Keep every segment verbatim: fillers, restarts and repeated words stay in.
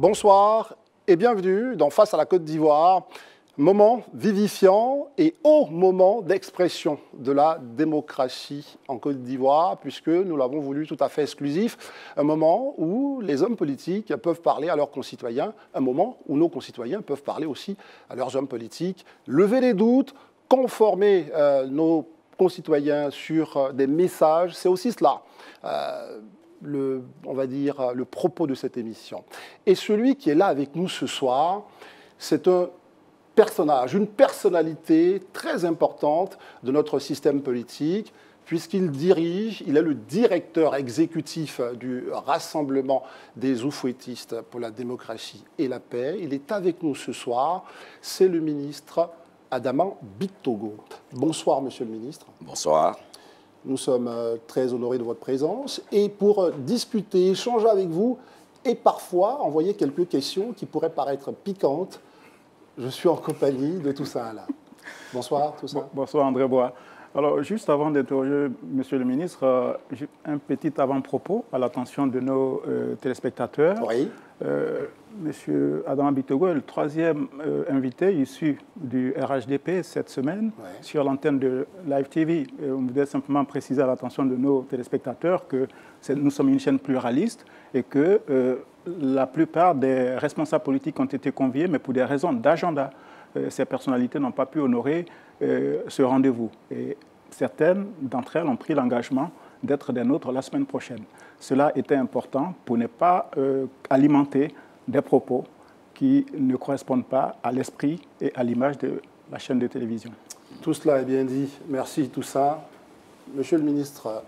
Bonsoir et bienvenue dans Face à la Côte d'Ivoire, moment vivifiant et haut moment d'expression de la démocratie en Côte d'Ivoire, puisque nous l'avons voulu tout à fait exclusif, un moment où les hommes politiques peuvent parler à leurs concitoyens, un moment où nos concitoyens peuvent parler aussi à leurs hommes politiques, lever les doutes, conformer euh, nos concitoyens sur euh, des messages, c'est aussi cela. Euh, Le, on va dire, le propos de cette émission. Et celui qui est là avec nous ce soir, c'est un personnage, une personnalité très importante de notre système politique, puisqu'il dirige, il est le directeur exécutif du Rassemblement des Oufouettistes pour la démocratie et la paix. Il est avec nous ce soir, c'est le ministre Adama Bictogo. Bonsoir, monsieur le ministre. Bonsoir. Nous sommes très honorés de votre présence et pour discuter, échanger avec vous et parfois envoyer quelques questions qui pourraient paraître piquantes, je suis en compagnie de Toussaint là. Bonsoir Toussaint. Bonsoir André Bois. Alors juste avant d'interroger Monsieur le ministre, euh, j'ai un petit avant-propos à l'attention de nos euh, téléspectateurs. Oui. Euh, Monsieur Adama Bictogo est le troisième euh, invité issu du R H D P cette semaine ouais. sur l'antenne de Live T V. Et on voudrait simplement préciser à l'attention de nos téléspectateurs que nous sommes une chaîne pluraliste et que euh, la plupart des responsables politiques ont été conviés, mais pour des raisons d'agenda. Euh, ces personnalités n'ont pas pu honorer euh, ce rendez-vous. Et certaines d'entre elles ont pris l'engagement d'être des nôtres la semaine prochaine. Cela était important pour ne pas euh, alimenter des propos qui ne correspondent pas à l'esprit et à l'image de la chaîne de télévision. Tout cela est bien dit. Merci Toussaint. Monsieur le ministre,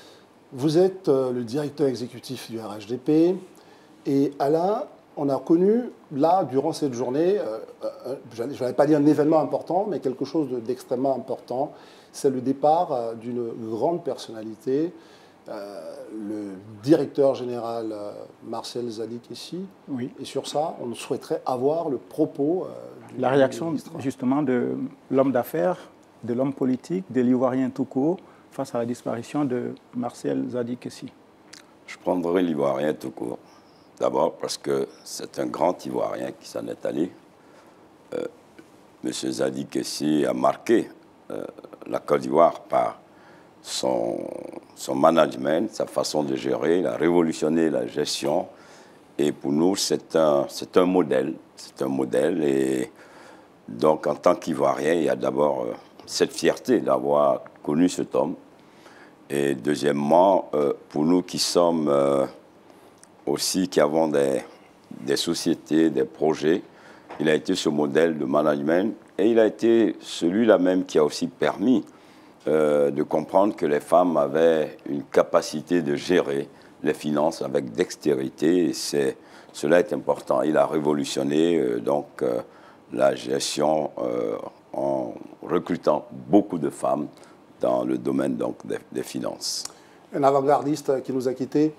vous êtes le directeur exécutif du R H D P et Alain, on a connu là, durant cette journée, euh, euh, je n'allais pas dire un événement important, mais quelque chose d'extrêmement important. C'est le départ euh, d'une grande personnalité, euh, le directeur général euh, Marcel Zadi-Kessi. Oui. Et sur ça, on souhaiterait avoir le propos euh, du La réaction, justement, de l'homme d'affaires, de l'homme politique, de l'Ivoirien tout court, face à la disparition de Marcel Zadi-Kessi. Je prendrai l'Ivoirien tout court. D'abord parce que c'est un grand Ivoirien qui s'en est allé. Euh, M. Zadi-Kessi a marqué euh, la Côte d'Ivoire par son, son management, sa façon de gérer. Il a révolutionné la gestion. Et pour nous, c'est un, c'est un modèle. C'est un modèle. Et donc, en tant qu'Ivoirien, il y a d'abord euh, cette fierté d'avoir connu cet homme. Et deuxièmement, euh, pour nous qui sommes... Euh, aussi qui avons des, des sociétés, des projets. Il a été ce modèle de management et il a été celui-là même qui a aussi permis euh, de comprendre que les femmes avaient une capacité de gérer les finances avec dextérité et c'est, cela est important. Il a révolutionné euh, donc euh, la gestion euh, en recrutant beaucoup de femmes dans le domaine donc, des, des finances. Un avant-gardiste qui nous a quittés.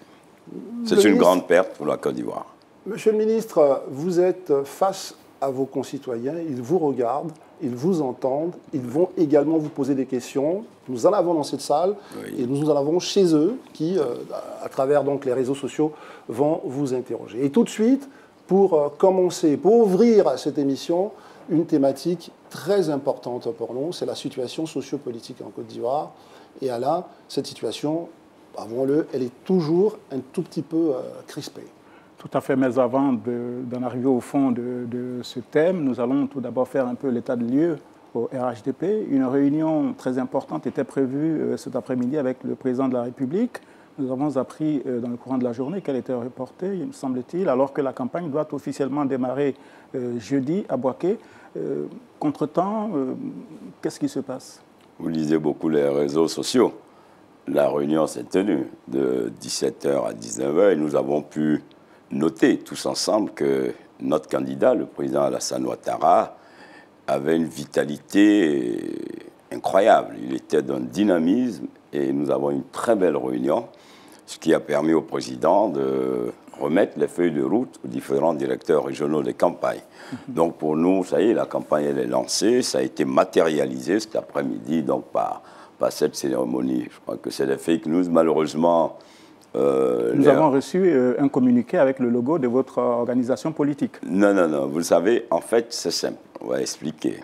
C'est une ministre, grande perte pour la Côte d'Ivoire. Monsieur le ministre, vous êtes face à vos concitoyens, ils vous regardent, ils vous entendent, ils vont également vous poser des questions. Nous en avons dans cette salle oui. et nous en avons chez eux qui, euh, à travers donc, les réseaux sociaux, vont vous interroger. Et tout de suite, pour euh, commencer, pour ouvrir cette émission, une thématique très importante pour nous, c'est la situation sociopolitique en Côte d'Ivoire. Et Alain, cette situation... avouons-le, elle est toujours un tout petit peu euh, crispée. Tout à fait, mais avant d'en arriver au fond de, de ce thème, nous allons tout d'abord faire un peu l'état de lieu au R H D P. Une réunion très importante était prévue euh, cet après-midi avec le président de la République. Nous avons appris euh, dans le courant de la journée qu'elle était reportée, il me semble-t-il, alors que la campagne doit officiellement démarrer euh, jeudi à Bouaké. Euh, Contre-temps, euh, qu'est-ce qui se passe? Vous lisez beaucoup les réseaux sociaux. La réunion s'est tenue de dix-sept heures à dix-neuf heures et nous avons pu noter tous ensemble que notre candidat, le président Alassane Ouattara, avait une vitalité incroyable. Il était d'un dynamisme et nous avons une très belle réunion, ce qui a permis au président de remettre les feuilles de route aux différents directeurs régionaux des campagnes. Donc pour nous, ça y est, la campagne elle est lancée, ça a été matérialisé cet après-midi donc par... par cette cérémonie. Je crois que c'est des fake news. Malheureusement, Euh, Nous les... avons reçu euh, un communiqué avec le logo de votre organisation politique. Non, non, non. Vous savez, en fait, c'est simple. On va expliquer.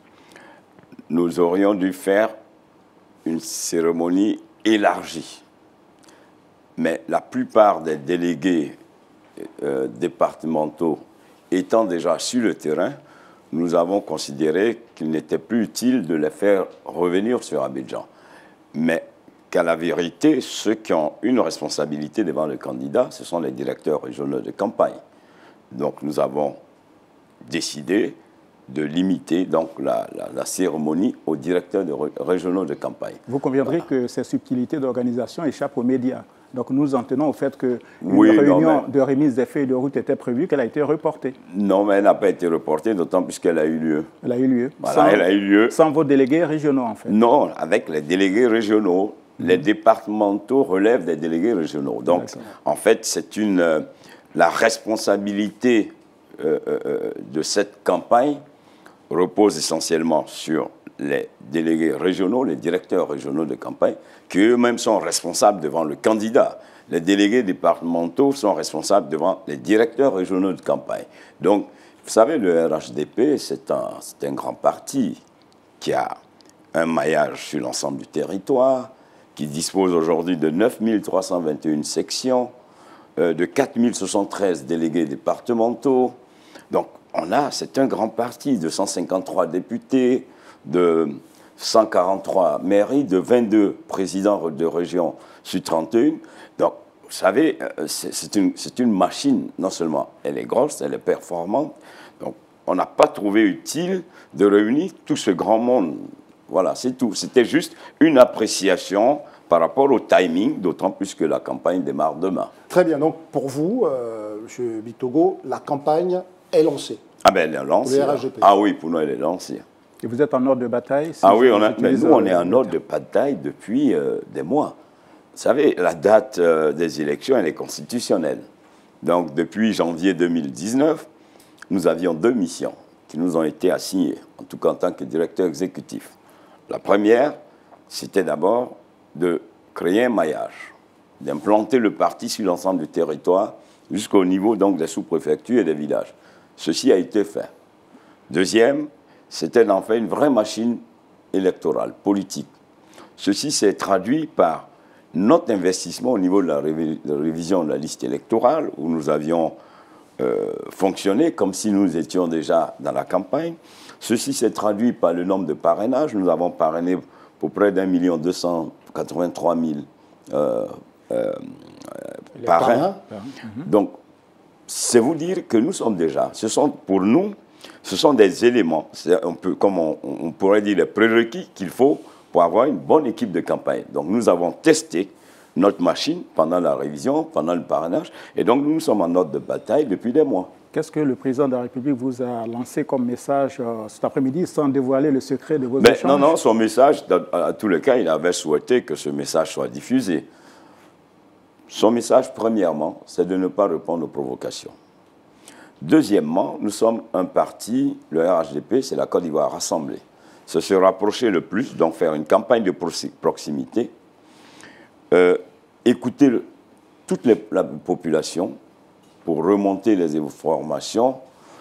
Nous aurions dû faire une cérémonie élargie. Mais la plupart des délégués euh, départementaux étant déjà sur le terrain, nous avons considéré qu'il n'était plus utile de les faire revenir sur Abidjan. Mais qu'à la vérité, ceux qui ont une responsabilité devant le candidat, ce sont les directeurs régionaux de campagne. Donc nous avons décidé de limiter donc, la, la, la cérémonie aux directeurs de régionaux de campagne. Vous conviendrez voilà. que ces subtilités d'organisation échappent aux médias. Donc nous en tenons au fait qu'une oui, réunion non, mais... de remise des feuilles de route était prévue, qu'elle a été reportée. Non, mais elle n'a pas été reportée, d'autant plus qu'elle a eu lieu. Elle a eu lieu. Voilà, sans, elle a eu lieu. Sans vos délégués régionaux, en fait. Non, avec les délégués régionaux. Mmh. Les départementaux relèvent des délégués régionaux. Donc, en fait, c'est une... Euh, la responsabilité euh, euh, de cette campagne repose essentiellement sur les délégués régionaux, les directeurs régionaux de campagne, qui eux-mêmes sont responsables devant le candidat. Les délégués départementaux sont responsables devant les directeurs régionaux de campagne. Donc, vous savez, le R H D P, c'est un, c'est un grand parti qui a un maillage sur l'ensemble du territoire, qui dispose aujourd'hui de neuf mille trois cent vingt et une sections, euh, de quatre mille soixante-treize délégués départementaux. Donc, on a, c'est un grand parti de cent cinquante-trois députés, de cent quarante-trois mairies, de vingt-deux présidents de région sur trente et un. Donc, vous savez, c'est une, c'est une machine, non seulement elle est grosse, elle est performante. Donc, on n'a pas trouvé utile de réunir tout ce grand monde. Voilà, c'est tout. C'était juste une appréciation par rapport au timing, d'autant plus que la campagne démarre demain. Très bien. Donc, pour vous, euh, M. Bitogo, la campagne est lancée. Ah ben, elle est lancée. Pour le R H D P. Ah oui, pour nous, elle est lancée. Et vous êtes en ordre de bataille si Ah oui, on a, mais nous, on est en ordre de bataille depuis euh, des mois. Vous savez, la date euh, des élections, elle est constitutionnelle. Donc, depuis janvier deux mille dix-neuf, nous avions deux missions qui nous ont été assignées, en tout cas en tant que directeur exécutif. La première, c'était d'abord de créer un maillage, d'implanter le parti sur l'ensemble du territoire jusqu'au niveau donc, des sous-préfectures et des villages. Ceci a été fait. Deuxième, c'était d'en faire une vraie machine électorale, politique. Ceci s'est traduit par notre investissement au niveau de la, révi de la révision de la liste électorale, où nous avions euh, fonctionné comme si nous étions déjà dans la campagne. Ceci s'est traduit par le nombre de parrainages. Nous avons parrainé pour près d'un million deux cent quatre-vingt-trois mille euh, euh, parrains. parrains. Donc, c'est vous dire que nous sommes déjà, ce sont pour nous, ce sont des éléments, un peu comme on, on pourrait dire les prérequis qu'il faut pour avoir une bonne équipe de campagne. Donc nous avons testé notre machine pendant la révision, pendant le parrainage, et donc nous sommes en ordre de bataille depuis des mois. Qu'est-ce que le président de la République vous a lancé comme message euh, cet après-midi sans dévoiler le secret de vos Mais échanges? Non, non, son message, dans, à tous les cas, il avait souhaité que ce message soit diffusé. Son message, premièrement, c'est de ne pas répondre aux provocations. Deuxièmement, nous sommes un parti, le R H D P, c'est la Côte d'Ivoire rassemblée. C'est se rapprocher le plus, donc faire une campagne de proximité, euh, écouter le, toute les, la population pour remonter les informations,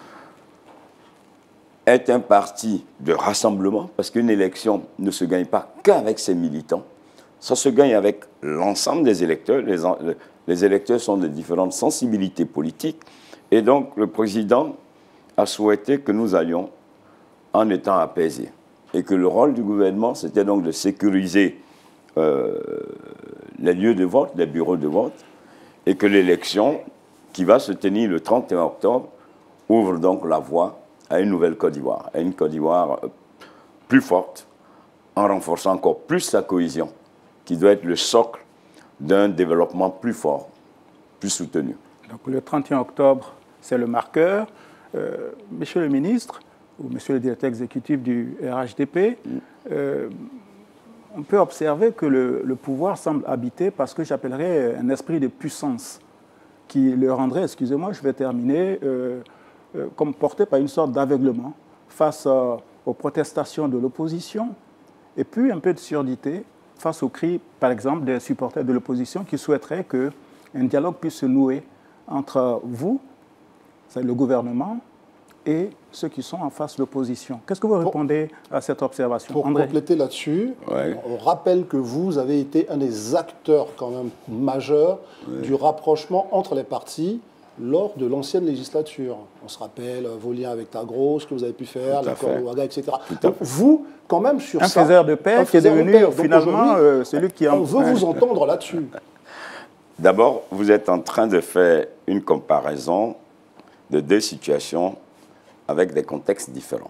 être un parti de rassemblement, parce qu'une élection ne se gagne pas qu'avec ses militants, ça se gagne avec l'ensemble des électeurs. Les, les électeurs sont de différentes sensibilités politiques. Et donc, le président a souhaité que nous allions en étant apaisés. Et que le rôle du gouvernement, c'était donc de sécuriser euh, les lieux de vote, les bureaux de vote, et que l'élection, qui va se tenir le trente et un octobre, ouvre donc la voie à une nouvelle Côte d'Ivoire, à une Côte d'Ivoire plus forte, en renforçant encore plus sa cohésion, qui doit être le socle d'un développement plus fort, plus soutenu. Donc le trente et un octobre, c'est le marqueur. Euh, monsieur le ministre, ou monsieur le directeur exécutif du R H D P, mm. euh, on peut observer que le, le pouvoir semble habité par ce que j'appellerais un esprit de puissance, qui le rendrait, excusez-moi, je vais terminer, euh, euh, comme porté par une sorte d'aveuglement face euh, aux protestations de l'opposition, et puis un peu de surdité face aux cris, par exemple, des supporters de l'opposition qui souhaiteraient que un dialogue puisse se nouer entre vous, c'est le gouvernement, et ceux qui sont en face de l'opposition. Qu'est-ce que vous répondez pour, à cette observation? Pour André? compléter là-dessus, ouais. on rappelle que vous avez été un des acteurs quand même majeurs ouais. du rapprochement entre les partis lors de l'ancienne législature. On se rappelle vos liens avec Tagro, ce que vous avez pu faire, l'accord de Ouaga, et cetera. Donc vous, quand même, sur un ça... Un faiseur de paix qui est devenu finalement euh, celui qui... On veut vous entendre là-dessus. D'abord, vous êtes en train de faire une comparaison de deux situations avec des contextes différents.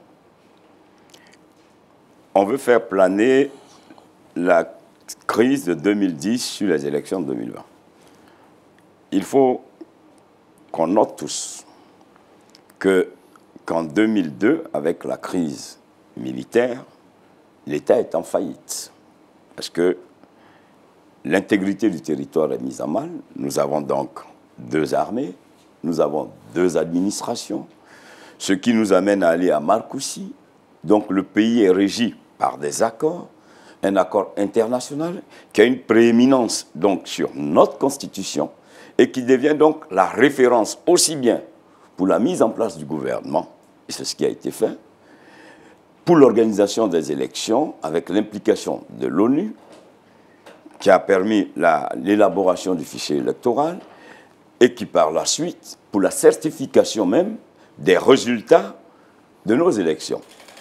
On veut faire planer la crise de deux mille dix sur les élections de deux mille vingt. Il faut qu'on note tous que, qu'en deux mille deux, avec la crise militaire, l'État est en faillite. Parce que l'intégrité du territoire est mise à mal. Nous avons donc deux armées, nous avons deux administrations, ce qui nous amène à aller à Marcoussis. Donc le pays est régi par des accords, un accord international qui a une prééminence donc sur notre Constitution et qui devient donc la référence aussi bien pour la mise en place du gouvernement, et c'est ce qui a été fait, pour l'organisation des élections avec l'implication de l'ONU, qui a permis l'élaboration du fichier électoral et qui par la suite, pour la certification même des résultats de nos élections.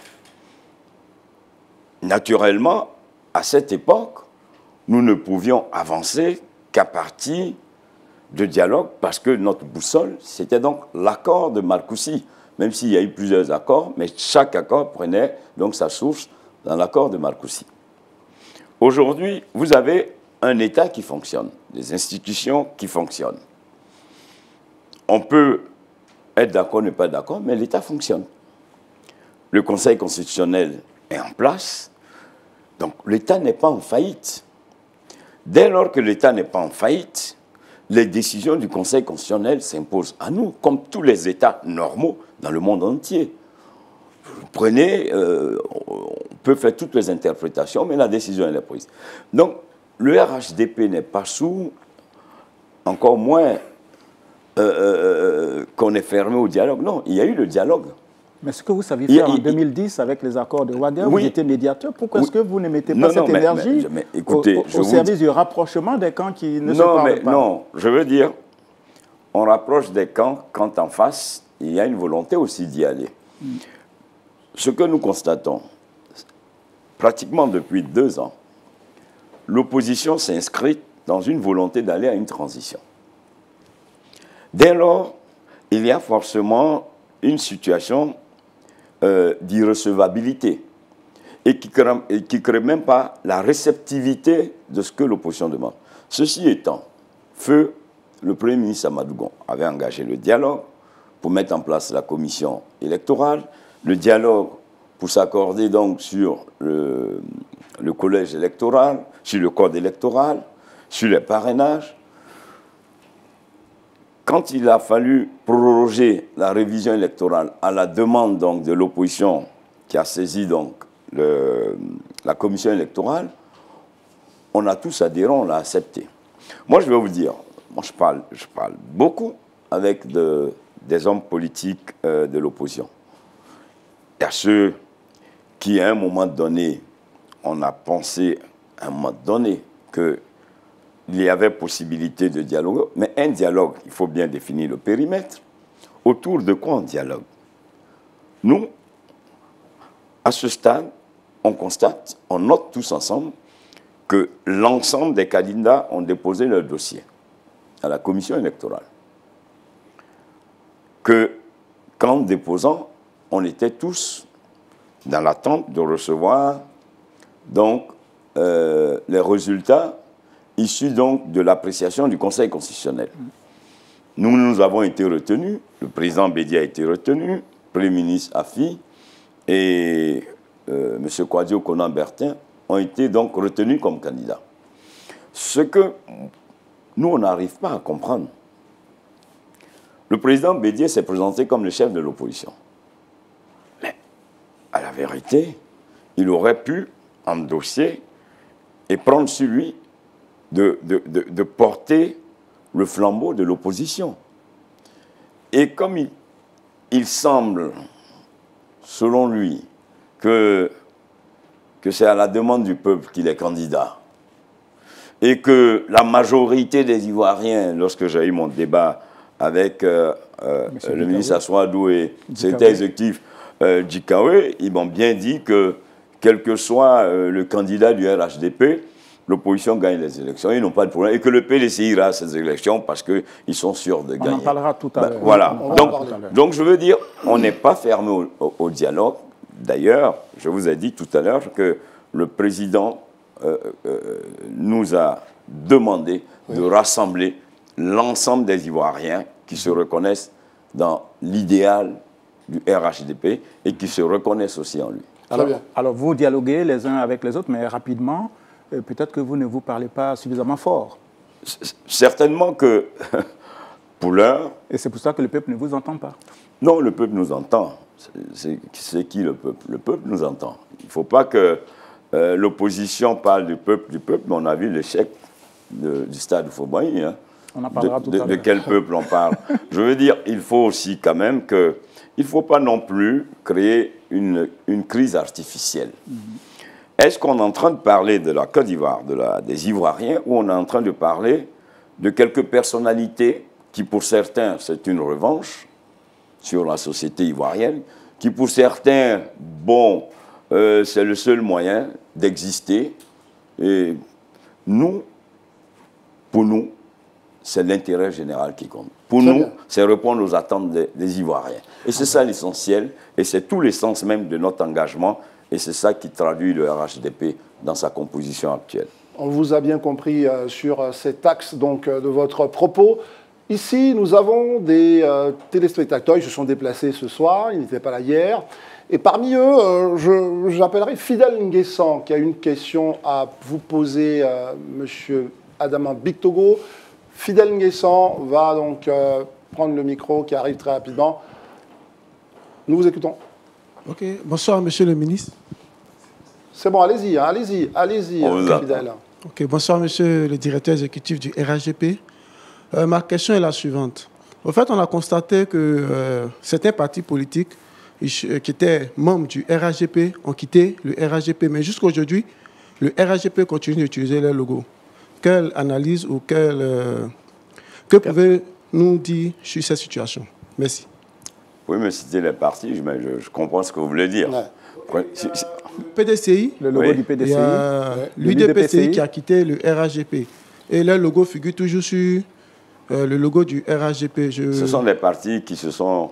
Naturellement, à cette époque, nous ne pouvions avancer qu'à partir de dialogue parce que notre boussole, c'était donc l'accord de Marcoussis, même s'il y a eu plusieurs accords, mais chaque accord prenait donc sa source dans l'accord de Marcoussis. Aujourd'hui, vous avez un État qui fonctionne, des institutions qui fonctionnent. On peut être d'accord, ne pas d'accord, mais l'État fonctionne. Le Conseil constitutionnel est en place, donc l'État n'est pas en faillite. Dès lors que l'État n'est pas en faillite, les décisions du Conseil constitutionnel s'imposent à nous, comme tous les États normaux dans le monde entier. Vous prenez, euh, on peut faire toutes les interprétations, mais la décision elle est prise. Donc, le R H D P n'est pas sous, encore moins euh, euh, qu'on est fermé au dialogue. Non, il y a eu le dialogue. Mais ce que vous saviez faire il, en deux mille dix avec les accords de Ouaga, oui, vous étiez médiateur. Pourquoi oui. est-ce que vous ne mettez pas non, cette non, énergie mais, mais, mais, écoutez, au, au service dis... du rapprochement des camps qui ne non, se parlent mais, pas? Non, je veux dire, on rapproche des camps quand en face, il y a une volonté aussi d'y aller. Mm. Ce que nous constatons, pratiquement depuis deux ans, l'opposition s'inscrit dans une volonté d'aller à une transition. Dès lors, il y a forcément une situation euh, d'irrecevabilité et qui ne crée, crée même pas la réceptivité de ce que l'opposition demande. Ceci étant, feu, le Premier ministre Amadou Gon avait engagé le dialogue pour mettre en place la commission électorale, le dialogue pour s'accorder donc sur le, le collège électoral, sur le code électoral, sur les parrainages. Quand il a fallu proroger la révision électorale à la demande donc, de l'opposition qui a saisi donc, le, la commission électorale, on a tous adhéré, on l'a accepté. Moi, je vais vous dire, moi, je parle, je parle beaucoup avec de, des hommes politiques euh, de l'opposition. Il y a ceux qui, à un moment donné, on a pensé, à un moment donné, qu'il y avait possibilité de dialogue, mais un dialogue, il faut bien définir le périmètre. Autour de quoi on dialogue? Nous, à ce stade, on constate, on note tous ensemble que l'ensemble des candidats ont déposé leur dossier à la commission électorale. Que, qu'en déposant, on était tous dans l'attente de recevoir donc, euh, les résultats issus donc, de l'appréciation du Conseil constitutionnel. Nous, nous avons été retenus, le président Bédié a été retenu, le Premier ministre Afi et euh, M. Kouadio Konan-Bertin ont été donc retenus comme candidats. Ce que nous, on n'arrive pas à comprendre. Le président Bédié s'est présenté comme le chef de l'opposition. Mais, à la vérité, il aurait pu endosser et prendre sur lui de, de, de, de porter le flambeau de l'opposition. Et comme il, il semble, selon lui, que, que c'est à la demande du peuple qu'il est candidat, et que la majorité des Ivoiriens, lorsque j'ai eu mon débat avec euh, euh, le ministre Assouadou et le secrétaire exécutif euh, Djikawe, ils m'ont bien dit que, quel que soit euh, le candidat du R H D P, l'opposition gagne les élections, ils n'ont pas de problème, et que le P D C I ira à ces élections parce qu'ils sont sûrs de gagner. On en parlera tout à ben, l'heure. Voilà. Donc, donc, donc, je veux dire, on n'est pas fermé au, au, au dialogue. D'ailleurs, je vous ai dit tout à l'heure que le président euh, euh, nous a demandé oui. de rassembler l'ensemble des Ivoiriens qui se reconnaissent dans l'idéal du R H D P et qui se reconnaissent aussi en lui. Alors, alors vous dialoguez les uns avec les autres, mais rapidement, euh, peut-être que vous ne vous parlez pas suffisamment fort. C certainement que, pour l'heure... Et c'est pour ça que le peuple ne vous entend pas. Non, le peuple nous entend. C'est qui le peuple? Le peuple nous entend. Il ne faut pas que euh, l'opposition parle du peuple, du peuple, mais on a vu l'échec du stade Fauboy. Hein. On en parlera de, tout de, à l'heure. De quel peuple on parle? Je veux dire, il faut aussi quand même que... Il ne faut pas non plus créer une, une crise artificielle. Mm-hmm. Est-ce qu'on est en train de parler de la Côte d'Ivoire, de la, des Ivoiriens, ou on est en train de parler de quelques personnalités qui, pour certains, c'est une revanche sur la société ivoirienne, qui, pour certains, bon, euh, c'est le seul moyen d'exister. Et nous, pour nous, c'est l'intérêt général qui compte. Pour Très nous, c'est répondre aux attentes des, des Ivoiriens. Et c'est ça l'essentiel, et c'est tout l'essence même de notre engagement, et c'est ça qui traduit le R H D P dans sa composition actuelle. On vous a bien compris euh, sur cet axe donc, euh, de votre propos. Ici, nous avons des euh, téléspectateurs, ils se sont déplacés ce soir, ils n'étaient pas là hier. Et parmi eux, euh, j'appellerai Fidel Nguessan, qui a une question à vous poser, euh, monsieur Adama Bictogo. Fidel Nguessan va donc euh, prendre le micro qui arrive très rapidement. Nous vous écoutons. Ok, bonsoir monsieur le ministre. C'est bon, allez-y, hein, allez-y, allez-y, euh, Fidel. Ok, bonsoir monsieur le directeur exécutif du R H D P. Euh, ma question est la suivante. En fait, on a constaté que euh, certains partis politiques qui étaient membres du R H D P ont quitté le R H D P, mais jusqu'à aujourd'hui, le R H D P continue d'utiliser leur logo. Quelle analyse ou quelle, euh, que pouvez-vous dire sur cette situation? Merci. Vous pouvez me citer les partis, mais je, je comprends ce que vous voulez dire. Ouais. Si, si... P D C I, le logo oui. du P D C I. Il y a ouais. l'U D P C I qui a quitté le R H D P. Et leur logo figure toujours sur euh, le logo du R H D P. Je... Ce sont des partis qui se sont...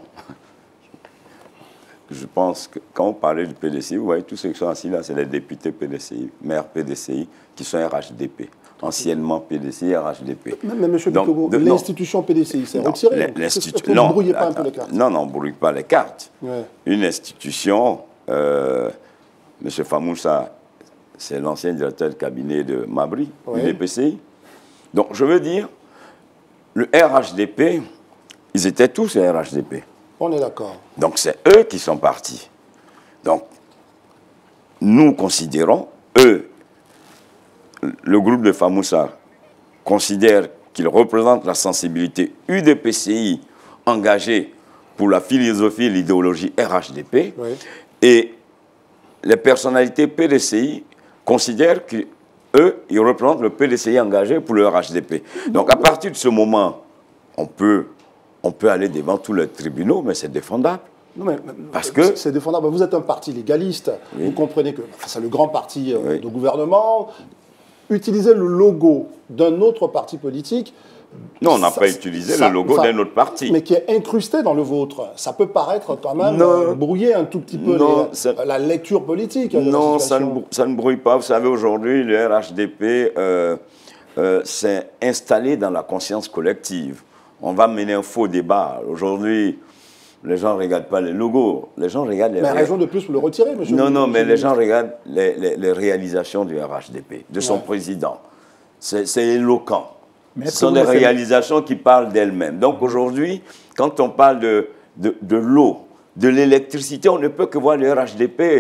Je pense que quand on parlait du P D C I, vous voyez, tous ceux qui sont assis là, c'est les députés P D C I, maires P D C I, qui sont R H D P. Anciennement P D C I, R H D P. Mais, mais M. Bictogo, l'institution P D C I, c'est retiré. L'institution... Non, ne brouillez pas un peu les cartes. Non, non, on ne brouille pas les cartes. Ouais. Une institution, euh, M. Famoussa, c'est l'ancien directeur de cabinet de Mabri, ouais. du D P C I. Donc, je veux dire, le R H D P, ils étaient tous R H D P. On est d'accord. Donc, c'est eux qui sont partis. Donc, nous considérons, eux, le groupe de Famoussa considère qu'il représente la sensibilité U D P C I engagée pour la philosophie et l'idéologie R H D P. Oui. Et les personnalités P D C I considèrent qu'eux, ils représentent le P D C I engagé pour le R H D P. Donc, à partir de ce moment, on peut... On peut aller devant tous les tribunaux, mais c'est défendable. Non, mais, Parce que c'est défendable. Vous êtes un parti légaliste. Oui. Vous comprenez que enfin, c'est le grand parti euh, oui. de gouvernement. Utiliser le logo d'un autre parti politique. Non, on n'a pas utilisé ça, le logo d'un autre parti. Mais qui est incrusté dans le vôtre. Ça peut paraître quand même non, brouiller un tout petit peu non, les, ça, la lecture politique. Non, ça ne, ça ne brouille pas. Vous savez, aujourd'hui, le R H D P euh, euh, s'est installé dans la conscience collective. On va mener un faux débat. Aujourd'hui, les gens ne regardent pas les logos, les gens regardent les... Mais raison de plus pour le retirer, monsieur. Non, non, mais les gens regardent les, les, les réalisations du R H D P, de son ouais. président. C'est éloquent. Mais Ce sont des réalisations qui parlent d'elles-mêmes. Donc aujourd'hui, quand on parle de, de, de l'eau, de l'électricité, on ne peut que voir le R H D P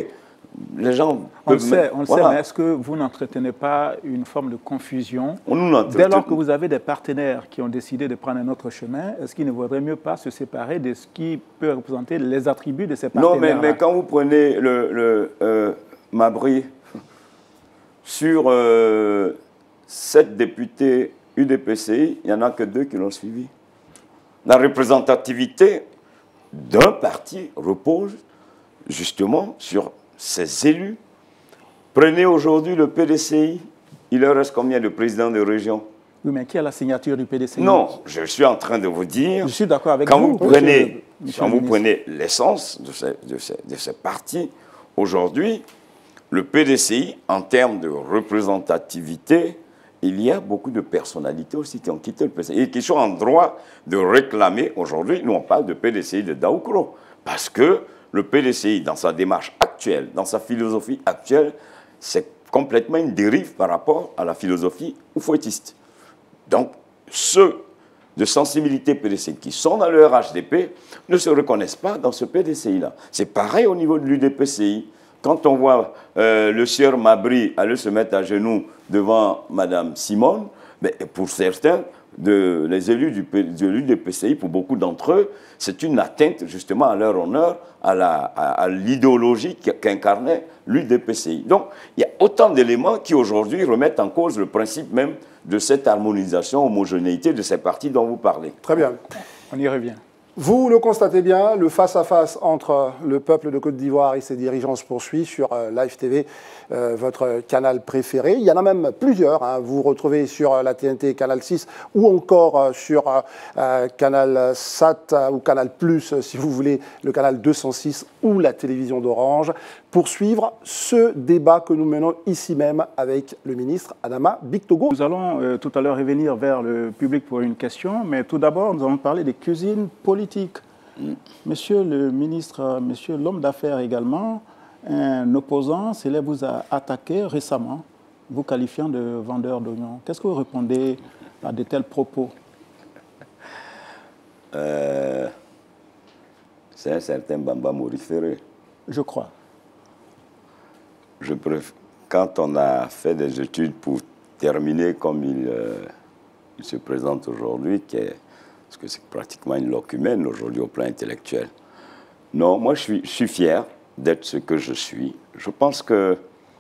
les gens On le peuvent... sait, on le voilà. sait, mais est-ce que vous n'entretenez pas une forme de confusion On nous l'entretient. dès lors que vous avez des partenaires qui ont décidé de prendre un autre chemin? Est-ce qu'il ne vaudrait mieux pas se séparer de ce qui peut représenter les attributs de ces partenaires? Non, mais, mais quand vous prenez le, le euh, Mabry, sur euh, sept députés U D P C I, il n'y en a que deux qui l'ont suivi. La représentativité d'un parti repose justement sur ses élus. Prenez aujourd'hui le P D C I, il leur reste combien de présidents de région? Oui, mais qui a la signature du P D C I? Non, je suis en train de vous dire... Je suis d'accord avec quand vous. vous prenez, monsieur quand le vous ministre. prenez l'essence de ces, de ces, de ces partis, aujourd'hui, le P D C I, en termes de représentativité, il y a beaucoup de personnalités aussi qui ont quitté le P D C I et qui sont en droit de réclamer aujourd'hui, nous on parle de P D C I de Daoukro, parce que le P D C I, dans sa démarche actuelle, dans sa philosophie actuelle, c'est complètement une dérive par rapport à la philosophie oufouettiste. Donc, ceux de sensibilité P D C I qui sont dans le R H D P ne se reconnaissent pas dans ce P D C I-là. C'est pareil au niveau de l'U D P C I. Quand on voit euh, le sieur Mabry aller se mettre à genoux devant Mme Simone, mais pour certains, de, les élus du, de l'U D P C I, pour beaucoup d'entre eux, c'est une atteinte justement à leur honneur, à, la, à, à l'idéologie qu'incarnait l'U D P C I. Donc, il y a autant d'éléments qui aujourd'hui remettent en cause le principe même de cette harmonisation, homogénéité de ces partis dont vous parlez. Très bien. On y revient. Vous le constatez bien, le face-à-face entre le peuple de Côte d'Ivoire et ses dirigeants se poursuit sur euh, Live T V, euh, votre canal préféré. Il y en a même plusieurs. Hein. Vous retrouvez sur la T N T Canal six ou encore euh, sur euh, Canal Sat euh, ou Canal Plus, si vous voulez, le canal deux cent six ou la télévision d'Orange, pour suivre ce débat que nous menons ici même avec le ministre Adama Bictogo. Nous allons euh, tout à l'heure revenir vers le public pour une question, mais tout d'abord, nous allons parler des cuisines politiques. Mm. Monsieur le ministre, monsieur l'homme d'affaires également, un opposant célèbre vous a attaqué récemment, vous qualifiant de vendeur d'oignons. Qu'est-ce que vous répondez à de tels propos? euh, C'est un certain Bamba Morifere. Je crois. Je préfère, quand on a fait des études pour terminer comme il, euh, il se présente aujourd'hui, parce que c'est pratiquement une locumène aujourd'hui au plan intellectuel. Non, moi je suis, je suis fier d'être ce que je suis. Je pense que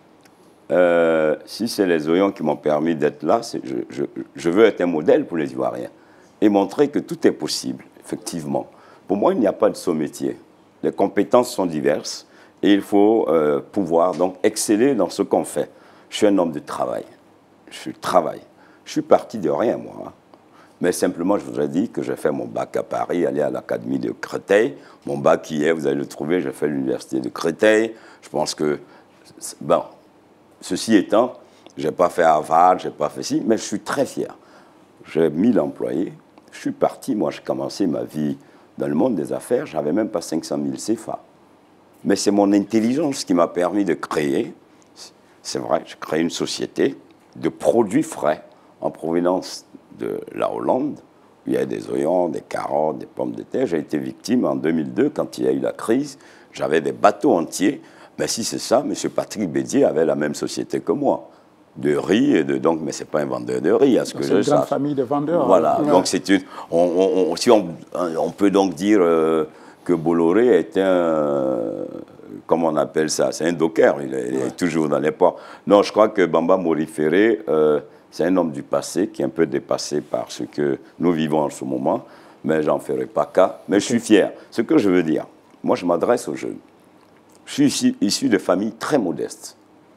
euh, si c'est les oignons qui m'ont permis d'être là, je, je, je veux être un modèle pour les Ivoiriens et montrer que tout est possible, effectivement. Pour moi, il n'y a pas de saut-métier. Les compétences sont diverses. Et il faut euh, pouvoir donc exceller dans ce qu'on fait. Je suis un homme de travail. Je travaille. Je suis parti de rien, moi. Hein. Mais simplement, je vous ai dit que j'ai fait mon bac à Paris, aller à l'Académie de Créteil. Mon bac hier, vous allez le trouver, j'ai fait l'Université de Créteil. Je pense que, bon, ceci étant, je n'ai pas fait Harvard, je n'ai pas fait ci, mais je suis très fier. J'ai mille employés. Je suis parti, moi, j'ai commencé ma vie dans le monde des affaires, je n'avais même pas cinq cent mille C F A. Mais c'est mon intelligence qui m'a permis de créer, c'est vrai, j'ai créé une société de produits frais en provenance de la Hollande, où il y a des oignons, des carottes, des pommes de terre. J'ai été victime en deux mille deux, quand il y a eu la crise, j'avais des bateaux entiers. Mais si c'est ça, M. Patrick Bédier avait la même société que moi, de riz, et de, donc, mais ce n'est pas un vendeur de riz, à ce que je sache. C'est une grande famille de vendeurs. Voilà, hein. donc c'est une... On, on, si on, on peut donc dire... Euh, que Bolloré est un, comment on appelle ça, c'est un docker, il est, il est toujours dans les ports. Non, je crois que Bamba Morifere, euh, c'est un homme du passé qui est un peu dépassé par ce que nous vivons en ce moment, mais j'en ferai pas cas. Mais okay. Je suis fier. Ce que je veux dire, moi je m'adresse aux jeunes. Je suis issu, issu de familles très modestes.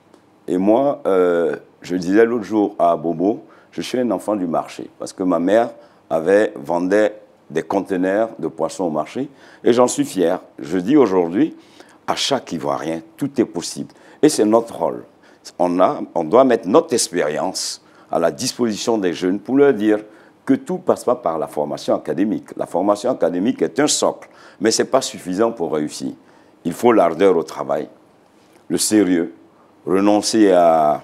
Et moi, euh, je disais l'autre jour à Bobo, je suis un enfant du marché, parce que ma mère avait, vendait des conteneurs de poissons au marché, et j'en suis fier. Je dis aujourd'hui, à chaque Ivoirien, tout est possible. Et c'est notre rôle. On, a, on doit mettre notre expérience à la disposition des jeunes pour leur dire que tout ne passe pas par la formation académique. La formation académique est un socle, mais ce n'est pas suffisant pour réussir. Il faut l'ardeur au travail, le sérieux, renoncer à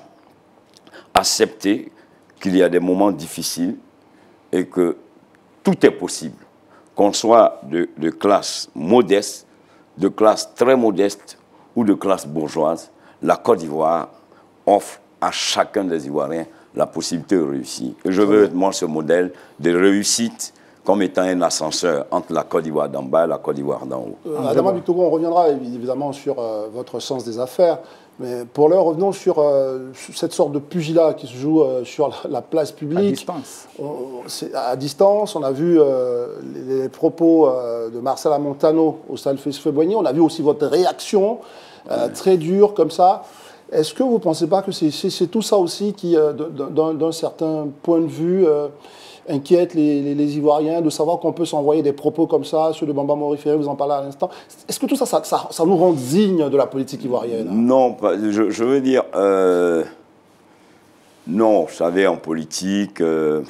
accepter qu'il y a des moments difficiles et que tout est possible, qu'on soit de, de classe modeste, de classe très modeste ou de classe bourgeoise, la Côte d'Ivoire offre à chacun des Ivoiriens la possibilité de réussir. Et je veux être, moi, ce modèle de réussite comme étant un ascenseur entre la Côte d'Ivoire d'en bas et la Côte d'Ivoire d'en haut. Euh, Adama Bitogo, on reviendra évidemment sur euh, votre sens des affaires, mais pour l'heure, revenons sur euh, cette sorte de pugilat qui se joue euh, sur la, la place publique. À distance. On, à distance, on a vu euh, les, les propos euh, de Marcel Amontano au stade Félix-Houphouët-Boigny, on a vu aussi votre réaction euh, ouais. très dure comme ça. Est-ce que vous ne pensez pas que c'est tout ça aussi qui, euh, d'un certain point de vue, euh, inquiète les, les, les Ivoiriens, de savoir qu'on peut s'envoyer des propos comme ça, ceux de Bamba Mori Ferré, vous en parlez à l'instant. Est-ce que tout ça ça, ça, ça nous rend dignes de la politique ivoirienne? Non, je, je veux dire, euh, non, vous savez, en politique, il euh,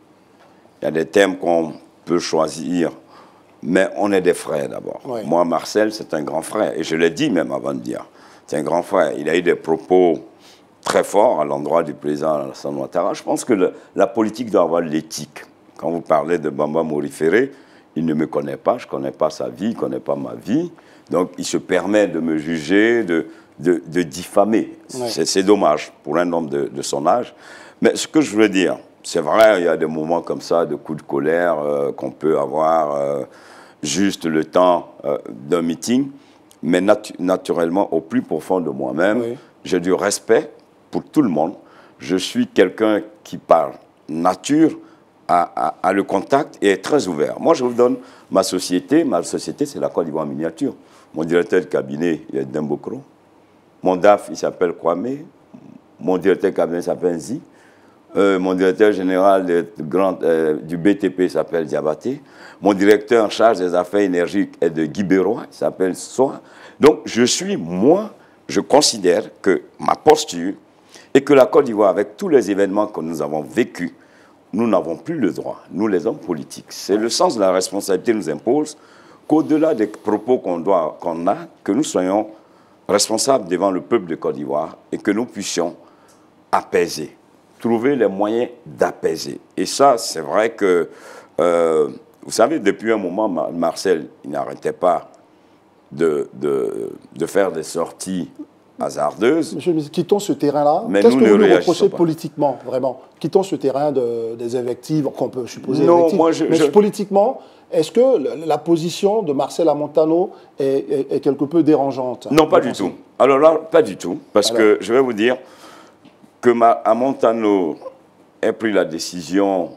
y a des thèmes qu'on peut choisir, mais on est des frères d'abord. Oui. Moi, Marcel, c'est un grand frère, et je l'ai dit même avant de dire. C'est un grand frère. Il a eu des propos très forts à l'endroit du président Alassane Ouattara. Je pense que le, la politique doit avoir l'éthique. Quand vous parlez de Bamba Mori Ferré, il ne me connaît pas, je ne connais pas sa vie, il ne connaît pas ma vie. Donc, il se permet de me juger, de, de, de diffamer. Ouais. C'est dommage pour un homme de, de son âge. Mais ce que je veux dire, c'est vrai, il y a des moments comme ça, de coups de colère euh, qu'on peut avoir euh, juste le temps euh, d'un meeting. Mais natu naturellement, au plus profond de moi-même, oui. j'ai du respect pour tout le monde. Je suis quelqu'un qui, par nature, a, a, a le contact et est très ouvert. Moi, je vous donne ma société. Ma société, c'est la Côte d'Ivoire en miniature. Mon directeur de cabinet, il est Dembokro. Mon D A F, il s'appelle Kwame. Mon directeur de cabinet s'appelle Nzi. Euh, mon directeur général de, de grand, euh, du B T P s'appelle Diabaté. Mon directeur en charge des affaires énergiques est de Guy Bérois, il s'appelle Soa. Donc, je suis, moi, je considère que ma posture et que la Côte d'Ivoire, avec tous les événements que nous avons vécus, nous n'avons plus le droit, nous les hommes politiques. C'est le sens de la responsabilité qui nous impose qu'au-delà des propos qu'on doit, qu'on a, que nous soyons responsables devant le peuple de Côte d'Ivoire et que nous puissions apaiser, trouver les moyens d'apaiser. Et ça, c'est vrai que... Euh, vous savez, depuis un moment, Marcel, il n'arrêtait pas de, de, de faire des sorties hasardeuses. Monsieur, quittons ce terrain-là. Qu'est-ce que vous nous reprochez politiquement, vraiment? Quittons ce terrain de, des invectives, qu'on peut supposer non, invectives. Moi, je, mais je... politiquement, est-ce que la position de Marcel Amontano est, est, est quelque peu dérangeante? Non, pas du tout. Alors là, pas du tout. Parce Alors... que je vais vous dire que ma, Amontano ait pris la décision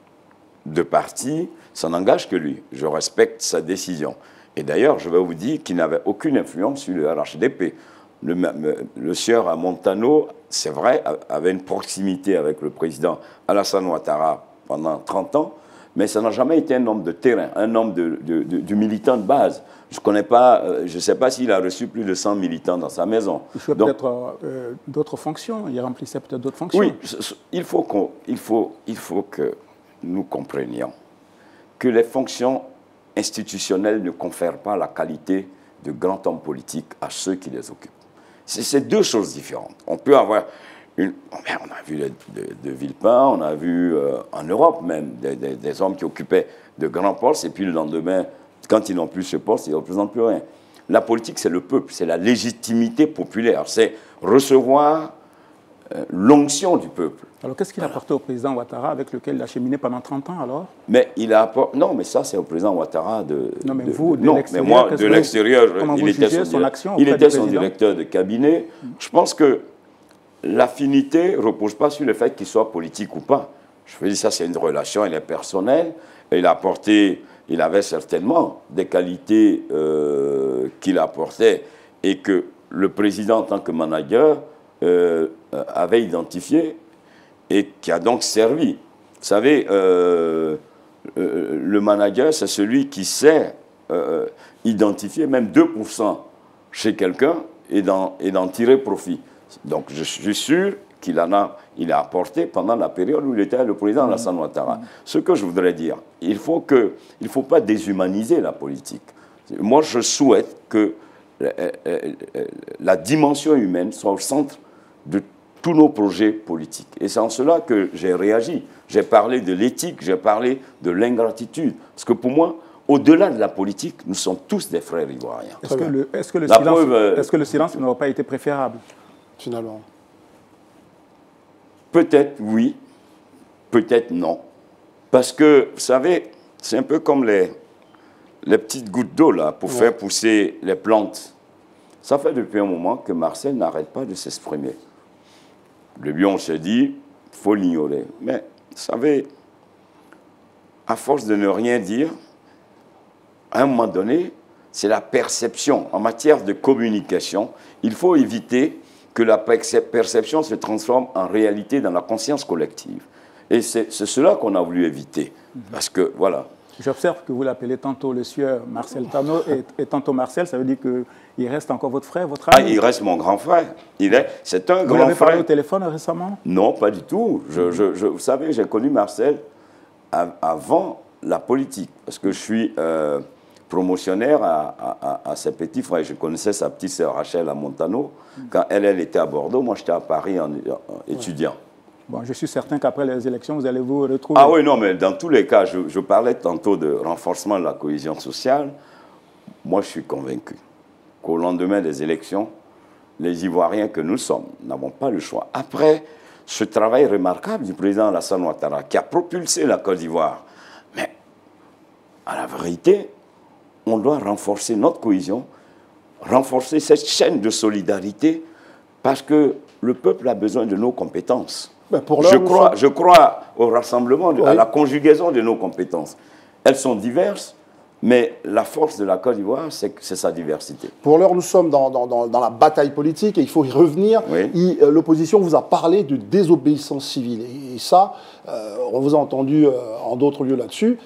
de partir, ça n'engage que lui. Je respecte sa décision. Et d'ailleurs, je vais vous dire qu'il n'avait aucune influence sur le R H D P. Le, le sieur Amontano, c'est vrai, avait une proximité avec le président Alassane Ouattara pendant trente ans, mais ça n'a jamais été un homme de terrain, un homme de, de, de, de militant de base. Je connais pas, je ne sais pas s'il a reçu plus de cent militants dans sa maison. Il fait peut-être euh, d'autres fonctions, il remplissait peut-être d'autres fonctions. Oui, il faut, qu'on, il faut, il faut que nous comprenions que les fonctions institutionnelles ne confèrent pas la qualité de grand homme politique à ceux qui les occupent. C'est deux choses différentes. On peut avoir une... On a vu de, de, de Villepin, on a vu euh, en Europe même des, des, des hommes qui occupaient de grands postes, et puis le lendemain, quand ils n'ont plus ce poste, ils ne représentent plus rien. La politique, c'est le peuple, c'est la légitimité populaire, c'est recevoir euh, l'onction du peuple. Alors, qu'est-ce qu'il a apporté au président Ouattara, avec lequel il a cheminé pendant trente ans, alors? Mais il a apporté... Non, mais ça, c'est au président Ouattara de... Non, mais de, vous, de, de... Non, mais moi, de l'extérieur, il était son, son, action il était son directeur de cabinet. Je pense que l'affinité ne repose pas sur le fait qu'il soit politique ou pas. Je veux dire, ça, c'est une relation, elle est personnelle. Et il a apporté... Il avait certainement des qualités euh, qu'il apportait et que le président, en tant que manager, euh, avait identifié et qui a donc servi. Vous savez, euh, euh, le manager, c'est celui qui sait euh, identifier même deux pour cent chez quelqu'un et d'en tirer profit. Donc, je suis sûr qu'il en a, il a apporté pendant la période où il était le président Alassane Ouattara. Ce que je voudrais dire, il faut que, il faut pas déshumaniser la politique. Moi, je souhaite que la dimension humaine soit au centre de tous nos projets politiques. Et c'est en cela que j'ai réagi. J'ai parlé de l'éthique, j'ai parlé de l'ingratitude. Parce que pour moi, au-delà de la politique, nous sommes tous des frères ivoiriens. Est-ce que, le, est-ce que, le La silence, preuve, euh, est-ce que le silence n'aurait pas été préférable? Finalement. Peut-être oui, peut-être non. Parce que, vous savez, c'est un peu comme les, les petites gouttes d'eau là pour ouais. faire pousser les plantes. Ça fait depuis un moment que Marcel n'arrête pas de s'exprimer. Au début, on se dit, il faut l'ignorer. Mais, vous savez, à force de ne rien dire, à un moment donné, c'est la perception. En matière de communication, il faut éviter que la perception se transforme en réalité dans la conscience collective. Et c'est cela qu'on a voulu éviter. Parce que, voilà. J'observe que vous l'appelez tantôt le sieur Marcel Tano et, et tantôt Marcel, ça veut dire qu'il reste encore votre frère, votre ami? Ah, il reste mon grand frère. C'est un vous grand frère. Vous l'avez parlé au téléphone récemment? Non, pas du tout. Je, je, je, vous savez, j'ai connu Marcel avant la politique. Parce que je suis euh, promotionnaire à, à, à ses petits frères. Je connaissais sa petite sœur Rachel à Montano. Quand elle, elle était à Bordeaux, moi j'étais à Paris en, en étudiant. Ouais. Bon, je suis certain qu'après les élections, vous allez vous retrouver. Ah oui, non, mais dans tous les cas, je, je parlais tantôt de renforcement de la cohésion sociale. Moi, je suis convaincu qu'au lendemain des élections, les Ivoiriens que nous sommes n'avons pas le choix. Après ce travail remarquable du président Alassane Ouattara, qui a propulsé la Côte d'Ivoire, mais à la vérité, on doit renforcer notre cohésion, renforcer cette chaîne de solidarité, parce que le peuple a besoin de nos compétences. Ben pour je, crois, sommes... je crois au rassemblement, de, oui. à la conjugaison de nos compétences. Elles sont diverses, mais la force de la Côte d'Ivoire, c'est sa diversité. Pour l'heure, nous sommes dans, dans, dans, dans la bataille politique et il faut y revenir. Oui. Euh, L'opposition vous a parlé de désobéissance civile. Et, et ça, euh, on vous a entendu euh, en d'autres lieux là-dessus.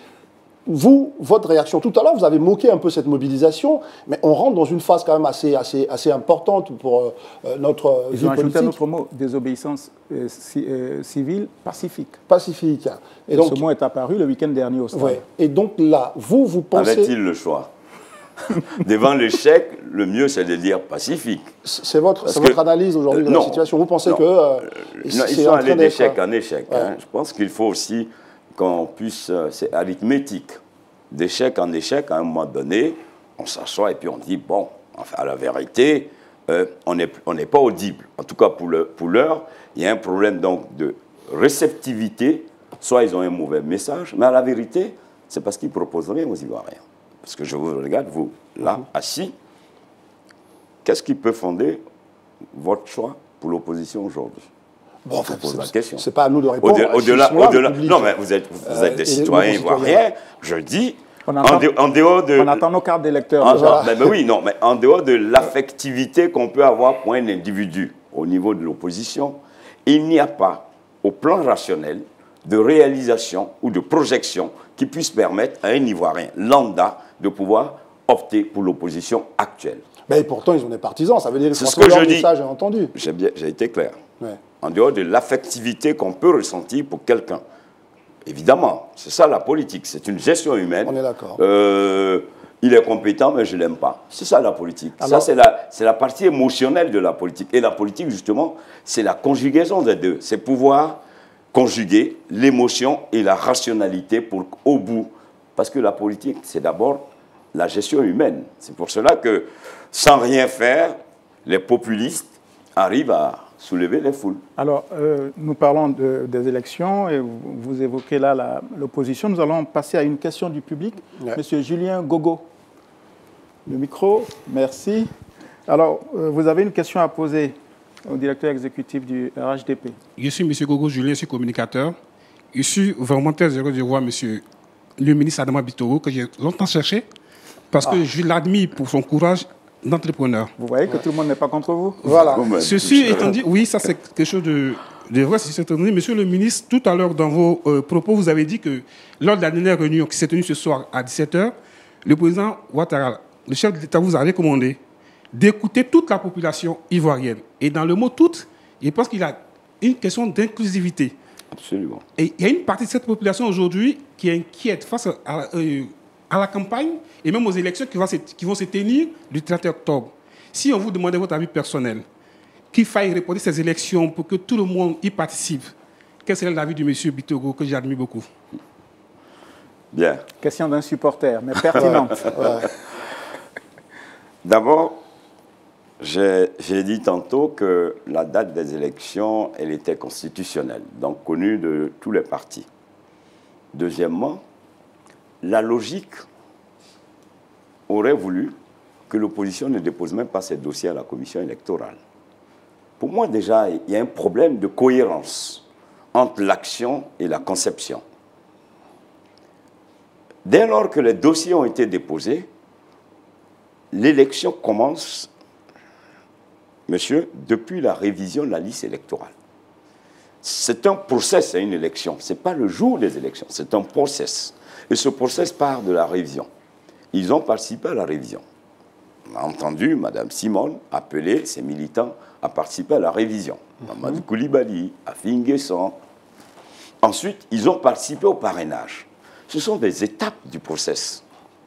Vous, votre réaction, tout à l'heure, vous avez moqué un peu cette mobilisation, mais on rentre dans une phase quand même assez, assez, assez importante pour euh, notre Ils vie ont politique. ajouté un autre mot, désobéissance euh, ci, euh, civile pacifique. Pacifique. Et, Et donc, ce mot est apparu le week-end dernier au stade. Ouais. Et donc là, vous, vous pensez... Avait-il le choix? Devant l'échec, le mieux, c'est de dire pacifique. C'est votre, que, votre analyse aujourd'hui de la situation. Vous pensez non, que... Euh, non, ils sont allés d'échec en échec. Ouais. Hein. Je pense qu'il faut aussi... qu'on puisse, c'est arithmétique, d'échec en échec, à un moment donné, on s'assoit et puis on dit, bon, enfin, à la vérité, euh, on n'est on n'est pas audible. En tout cas, pour l'heure, pour il y a un problème donc de réceptivité, soit ils ont un mauvais message, mais à la vérité, c'est parce qu'ils ne proposent rien aux Ivoiriens. Parce que je vous regarde, vous, là, mmh. assis, qu'est-ce qui peut fonder votre choix pour l'opposition aujourd'hui? Bon, enfin, c'est pas à nous de répondre. Au-delà, au au-delà, non, mais vous êtes, vous êtes euh, des citoyens ivoiriens. Je dis, on attend, en, dé, en dehors de, on attend nos cartes d'électeurs. Voilà. Ben, ben oui, non, mais en dehors de l'affectivité qu'on peut avoir pour un individu au niveau de l'opposition, il n'y a pas, au plan rationnel, de réalisation ou de projection qui puisse permettre à un Ivoirien lambda de pouvoir opter pour l'opposition actuelle. Mais pourtant, ils ont des partisans. Ça veut dire que c'est ce que je dis. Ça, j'ai entendu. J'ai été clair. Ouais. En dehors de l'affectivité qu'on peut ressentir pour quelqu'un. Évidemment, c'est ça la politique, c'est une gestion humaine. On est d'accord. Euh, il est compétent, mais je ne l'aime pas. C'est ça la politique. Alors, ça, c'est la, c'est la partie émotionnelle de la politique. Et la politique, justement, c'est la conjugaison des deux. C'est pouvoir conjuguer l'émotion et la rationalité pour au bout. Parce que la politique, c'est d'abord la gestion humaine. C'est pour cela que, sans rien faire, les populistes arrivent à soulever les foules. Alors, euh, nous parlons de, des élections et vous, vous évoquez là l'opposition. Nous allons passer à une question du public. Ouais. Monsieur Julien Gogo. Le micro, merci. Alors, euh, vous avez une question à poser au directeur exécutif du R H D P. Je suis Monsieur Gogo Julien, je suis communicateur. Je suis vraiment très heureux de voir Monsieur le ministre Adama Bitoro, que j'ai longtemps cherché, parce ah. que je l'admire pour son courage d'entrepreneur. Vous voyez que ouais. tout le monde n'est pas contre vous. Voilà. Ceci étant dit, oui, ça c'est quelque chose de, de vrai. Ceci étant dit, Monsieur le ministre, tout à l'heure dans vos euh, propos, vous avez dit que lors de la dernière réunion qui s'est tenue ce soir à dix-sept heures, le président Ouattara, le chef de l'État, vous a recommandé d'écouter toute la population ivoirienne. Et dans le mot « toute », je pense qu'il y a une question d'inclusivité. Absolument. Et il y a une partie de cette population aujourd'hui qui est inquiète face à... Euh, à la campagne et même aux élections qui vont se, qui vont se tenir le trente octobre. Si on vous demandait votre avis personnel, qu'il faille reporter ces élections pour que tout le monde y participe, quel serait l'avis du monsieur Bitoro, que j'admire beaucoup? Bien. Question d'un supporter, mais pertinente. Ouais. D'abord, j'ai dit tantôt que la date des élections, elle était constitutionnelle, donc connue de tous les partis. Deuxièmement, la logique aurait voulu que l'opposition ne dépose même pas ses dossiers à la commission électorale. Pour moi, déjà, il y a un problème de cohérence entre l'action et la conception. Dès lors que les dossiers ont été déposés, l'élection commence, monsieur, depuis la révision de la liste électorale. C'est un process, c'est une élection. Ce n'est pas le jour des élections, c'est un process. Et ce process part de la révision. Ils ont participé à la révision. On a entendu Mme Simone appeler ses militants à participer à la révision. Mamadou Koulibaly, Affi N'Guessan. Ensuite, ils ont participé au parrainage. Ce sont des étapes du process.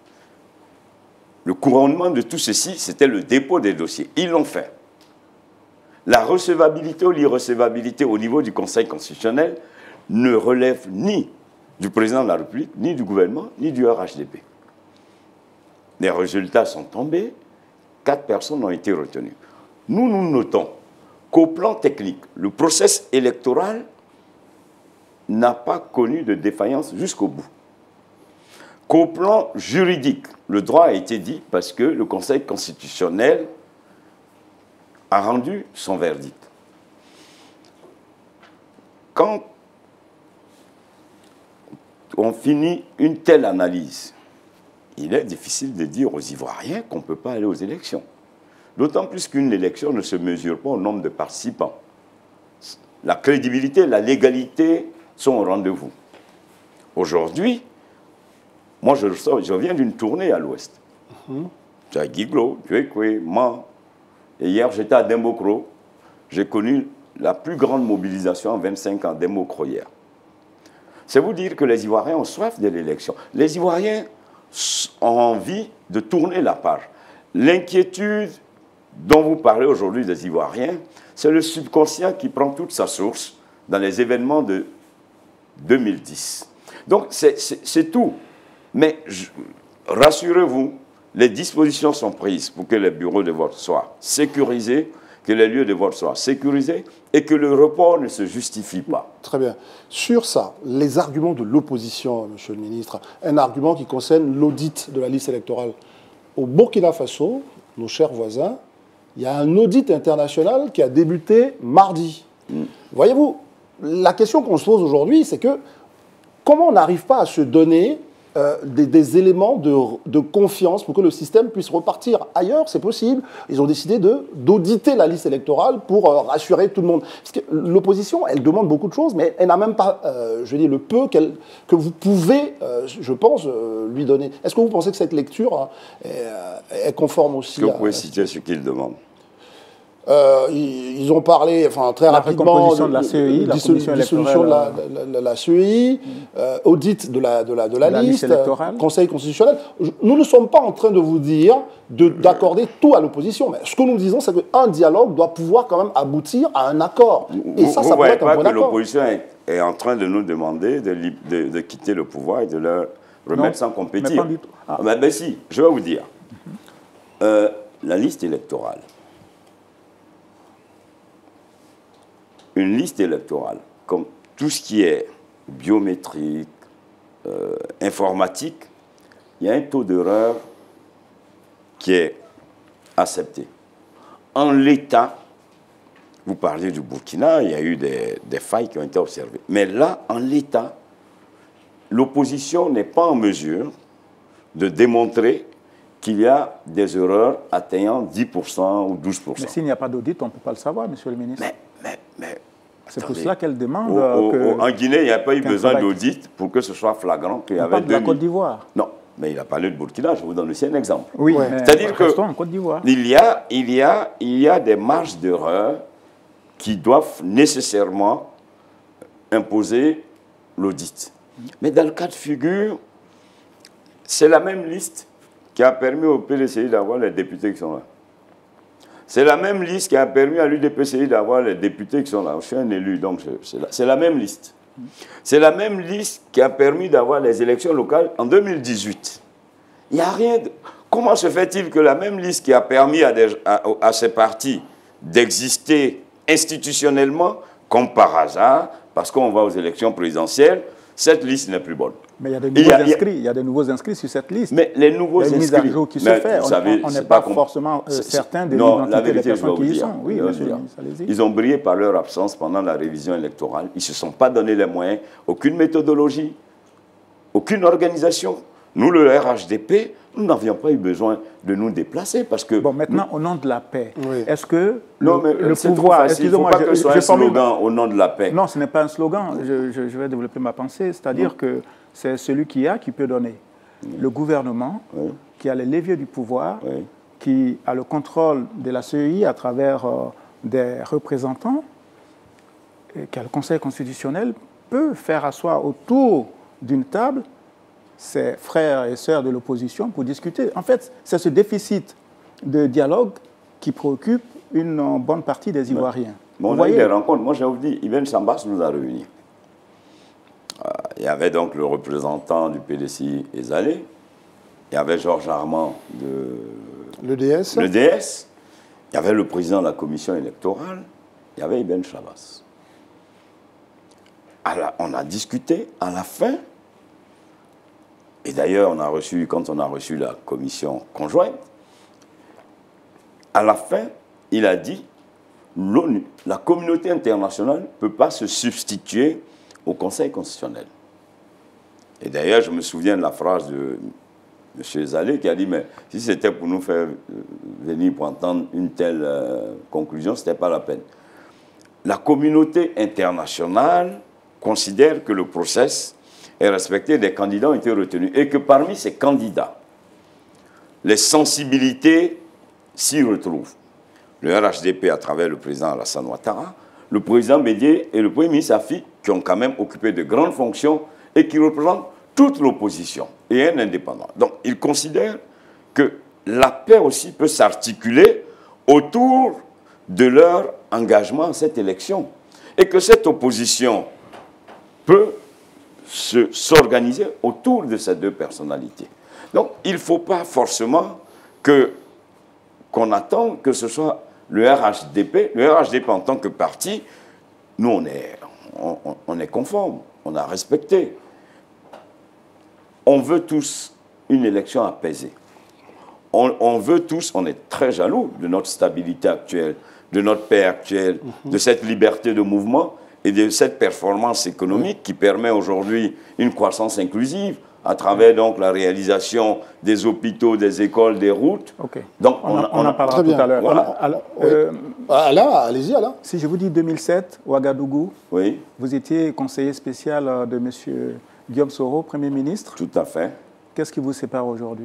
Le couronnement de tout ceci, c'était le dépôt des dossiers. Ils l'ont fait. La recevabilité ou l'irrecevabilité au niveau du Conseil constitutionnel ne relève ni du président de la République, ni du gouvernement, ni du R H D P. Les résultats sont tombés, quatre personnes ont été retenues. Nous, nous notons qu'au plan technique, le processus électoral n'a pas connu de défaillance jusqu'au bout. Qu'au plan juridique, le droit a été dit parce que le Conseil constitutionnel a rendu son verdict. Quand on finit une telle analyse, il est difficile de dire aux Ivoiriens qu'on ne peut pas aller aux élections. D'autant plus qu'une élection ne se mesure pas au nombre de participants. La crédibilité, la légalité sont au rendez-vous. Aujourd'hui, moi je, je viens d'une tournée à l'Ouest. Mm-hmm. Tu as Guiglo, Djekwe, Man. Et hier j'étais à Dembokro. J'ai connu la plus grande mobilisation en vingt-cinq ans, Dembokro hier. C'est vous dire que les Ivoiriens ont soif de l'élection. Les Ivoiriens ont envie de tourner la page. L'inquiétude dont vous parlez aujourd'hui des Ivoiriens, c'est le subconscient qui prend toute sa source dans les événements de deux mille dix. Donc c'est tout. Mais rassurez-vous, les dispositions sont prises pour que les bureaux de vote soient sécurisés, que les lieux de vote soient sécurisés et que le report ne se justifie pas. Très bien. Sur ça, les arguments de l'opposition, monsieur le ministre, un argument qui concerne l'audit de la liste électorale. Au Burkina Faso, nos chers voisins, il y a un audit international qui a débuté mardi. Mm. Voyez-vous, la question qu'on se pose aujourd'hui, c'est que comment on n'arrive pas à se donner euh, des, des éléments de, de confiance pour que le système puisse repartir ailleurs, c'est possible. Ils ont décidé d'auditer la liste électorale pour euh, rassurer tout le monde. Parce que l'opposition, elle demande beaucoup de choses, mais elle n'a même pas, euh, je dis, le peu qu'elle, que vous pouvez, euh, je pense, euh, lui donner. Est-ce que vous pensez que cette lecture hein, est, est conforme aussi à... Est-ce que à, vous pouvez citer ce qu'il demande? Euh, ils, ils ont parlé, enfin très la rapidement, de, de la C E I, la dissolution de la, la, la, la C E I, mmh. euh, audit de la, de la, de la, la liste, liste Conseil constitutionnel. Nous ne sommes pas en train de vous dire d'accorder tout à l'opposition, mais ce que nous disons, c'est qu'un dialogue doit pouvoir quand même aboutir à un accord. Et vous, ça, ça pourrait être un bon accord. Vous ne voyez pas que l'opposition est, est en train de nous demander de, de, de quitter le pouvoir et de leur remettre non, sans compétir. Mais ah. ben, ben si, je vais vous dire. Mmh. Euh, la liste électorale. Une liste électorale, comme tout ce qui est biométrique, euh, informatique, il y a un taux d'erreur qui est accepté. En l'état, vous parlez du Burkina, il y a eu des, des failles qui ont été observées. Mais là, en l'état, l'opposition n'est pas en mesure de démontrer qu'il y a des erreurs atteignant dix pour cent ou douze pour cent. Mais s'il n'y a pas d'audit, on ne peut pas le savoir, monsieur le ministre. Mais, mais, mais... C'est pour cela qu'elle demande... Au, au, que, en Guinée, il n'y a pas eu besoin d'audit pour que ce soit flagrant qu'il y avait deux mille. De la Côte d'Ivoire. Non, mais il a parlé de Burkina, je vous donne aussi un exemple. Oui, ouais. C'est-à-dire que en Côte d'Ivoire. Il y a, il y a, il y a des marges d'erreur qui doivent nécessairement imposer l'audit. Mais dans le cas de figure, c'est la même liste qui a permis au P D C I d'avoir les députés qui sont là. C'est la même liste qui a permis à l'U D P C I d'avoir les députés qui sont là. Je suis un élu, donc c'est la, la même liste. C'est la même liste qui a permis d'avoir les élections locales en deux mille dix-huit. Il n'y a rien de... Comment se fait-il que la même liste qui a permis à, des, à, à ces partis d'exister institutionnellement, comme par hasard, parce qu'on va aux élections présidentielles, cette liste n'est plus bonne. Mais il y a des nouveaux il y a, inscrits, il y a des nouveaux inscrits sur cette liste. Mais les nouveaux inscrits... Il y a une mise à jour qui se fait, on n'est pas, pas forcément euh, certain de l'identité des personnes qui y sont. Oui, monsieur le ministre, allez-y. Ils ont brillé par leur absence pendant la révision électorale. Ils ne se sont pas donné les moyens, aucune méthodologie, aucune organisation. Nous, le R H D P, nous n'avions pas eu besoin de nous déplacer parce que... Bon, maintenant, nous... au nom de la paix, oui. est-ce que non, mais le, le pouvoir... Excusez-moi, il ne faut pas que ce soit un slogan au nom de la paix. Non, ce n'est pas un slogan. Je, je, je vais développer ma pensée. C'est-à-dire que c'est celui qui a qui peut donner. Oui. Le gouvernement, oui. qui a les leviers du pouvoir, oui. qui a le contrôle de la C E I à travers euh, des représentants, et qui a le Conseil constitutionnel, peut faire asseoir autour d'une table ses frères et sœurs de l'opposition pour discuter. En fait, c'est ce déficit de dialogue qui préoccupe une bonne partie des Ivoiriens. Mais on a eu des rencontres. Moi, j'ai vous dit, Ibn Sambas nous a réunis. Euh, il y avait donc le représentant du P D C I, Ezalé. Il y avait Georges Armand de l'E D S. l'E D S. Il y avait le président de la commission électorale. Il y avait Ibn Sambas. On a discuté. À la fin, et d'ailleurs, on a reçu, quand on a reçu la commission conjointe, à la fin, il a dit l'ONU, la communauté internationale ne peut pas se substituer au Conseil constitutionnel. Et d'ailleurs, je me souviens de la phrase de M. Zalé qui a dit, mais si c'était pour nous faire venir pour entendre une telle euh, conclusion, ce n'était pas la peine. La communauté internationale considère que le processus et respecter des candidats ont été retenus. Et que parmi ces candidats, les sensibilités s'y retrouvent. Le R H D P à travers le président Alassane Ouattara, le président Bédié et le Premier ministre Afi, qui ont quand même occupé de grandes fonctions et qui représentent toute l'opposition et un indépendant. Donc, ils considèrent que la paix aussi peut s'articuler autour de leur engagement à cette élection. Et que cette opposition peut s'organiser autour de ces deux personnalités. Donc, il ne faut pas forcément que, qu'on attende que ce soit le R H D P. Le R H D P en tant que parti, nous, on est, on, on est conforme, on a respecté. On veut tous une élection apaisée. On, on veut tous, on est très jaloux de notre stabilité actuelle, de notre paix actuelle, mm-hmm. de cette liberté de mouvement et de cette performance économique qui permet aujourd'hui une croissance inclusive à travers donc la réalisation des hôpitaux, des écoles, des routes. Okay. Donc on, on, on en parlera tout à l'heure. Voilà. Euh, Alain, allez-y Alain. Si je vous dis deux mille sept, Ouagadougou, oui. vous étiez conseiller spécial de M. Guillaume Soro, Premier ministre. Tout à fait. Qu'est-ce qui vous sépare aujourd'hui?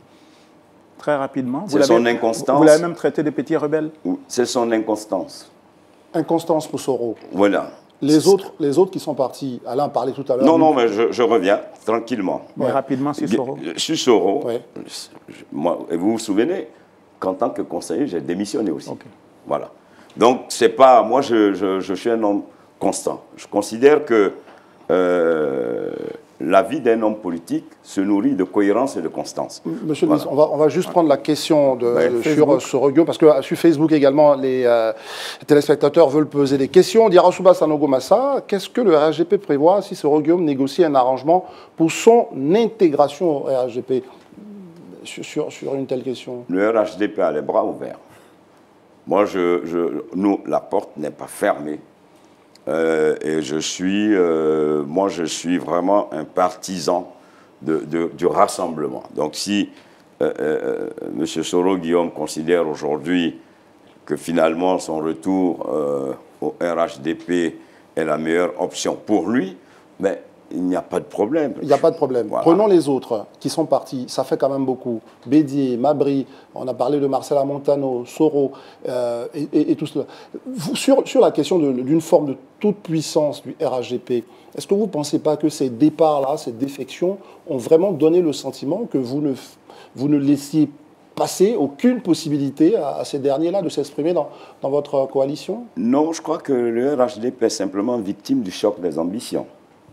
Très rapidement. C'est son inconstance. Vous l'avez même traité de petit rebelle. C'est son inconstance. Inconstance pour Soro. Voilà. Les autres, les autres qui sont partis, Alain parlait tout à l'heure. Non, non, mais je, je reviens tranquillement. Mais ouais. rapidement sur Soro. Sur Soro, ouais. moi, et vous vous souvenez qu'en tant que conseiller, j'ai démissionné aussi. Okay. Voilà. Donc, c'est pas... Moi, je, je, je suis un homme constant. Je considère que euh, la vie d'un homme politique se nourrit de cohérence et de constance. Monsieur le ministre, on va, on va juste prendre la question de, ouais, de, sur Soro, parce que sur Facebook également, les euh, téléspectateurs veulent poser des questions. Diarasouba Sanogo Massa, qu'est-ce que le R H D P prévoit si Soro Guillaume négocie un arrangement pour son intégration au R H D P sur, sur, sur une telle question? Le R H D P a les bras ouverts. Moi, je, je, nous, la porte n'est pas fermée. Euh, et je suis, euh, moi, je suis vraiment un partisan de, de, du rassemblement. Donc, si euh, euh, M. Soro Guillaume considère aujourd'hui que finalement son retour euh, au R H D P est la meilleure option pour lui, mais il n'y a pas de problème. Il n'y a pas de problème. Voilà. Prenons les autres qui sont partis. Ça fait quand même beaucoup. Bédié, Mabry, on a parlé de Marcela Montano, Soro, euh, et, et, et tout cela. Vous, sur, sur la question d'une forme de toute puissance du R H D P, est-ce que vous ne pensez pas que ces départs-là, ces défections, ont vraiment donné le sentiment que vous ne, vous ne laissiez passer, aucune possibilité à, à ces derniers-là de s'exprimer dans, dans votre coalition? Non, je crois que le R H D P est simplement victime du choc des ambitions.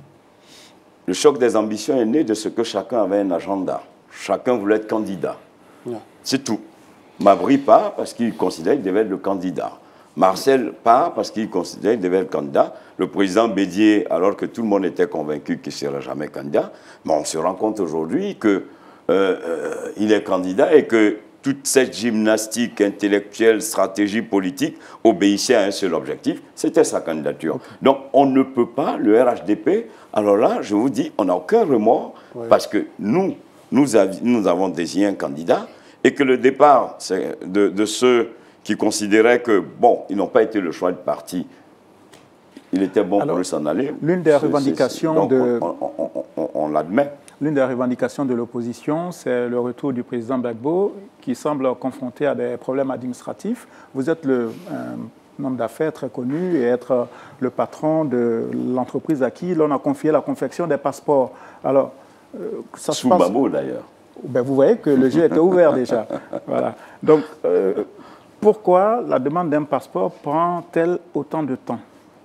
Le choc des ambitions est né de ce que chacun avait un agenda. Chacun voulait être candidat. Ouais. C'est tout. Mabry part parce qu'il considérait qu'il devait être le candidat. Marcel part parce qu'il considérait qu'il devait être candidat. Le président Bédier, alors que tout le monde était convaincu qu'il ne serait jamais candidat, mais on se rend compte aujourd'hui qu'il euh, euh, est candidat et que toute cette gymnastique intellectuelle, stratégie politique obéissait à un seul objectif, c'était sa candidature. Okay. Donc on ne peut pas, le R H D P, alors là, je vous dis, on n'a aucun remords, ouais. parce que nous, nous, avi, nous avons désigné un candidat et que le départ de, de ceux qui considéraient que, bon, ils n'ont pas été le choix du parti, il était bon alors, pour eux s'en aller. L'une des revendications donc, de... On, on, on, on, on l'admet. L'une des revendications de l'opposition, c'est le retour du président Gbagbo, qui semble confronté à des problèmes administratifs. Vous êtes le, un homme d'affaires très connu et être le patron de l'entreprise à qui l'on a confié la confection des passeports. Alors, euh, ça se Sous passe... Bamo, d'ailleurs. Ben, vous voyez que le jeu était ouvert déjà. Voilà. Donc, euh, pourquoi la demande d'un passeport prend-elle autant de temps?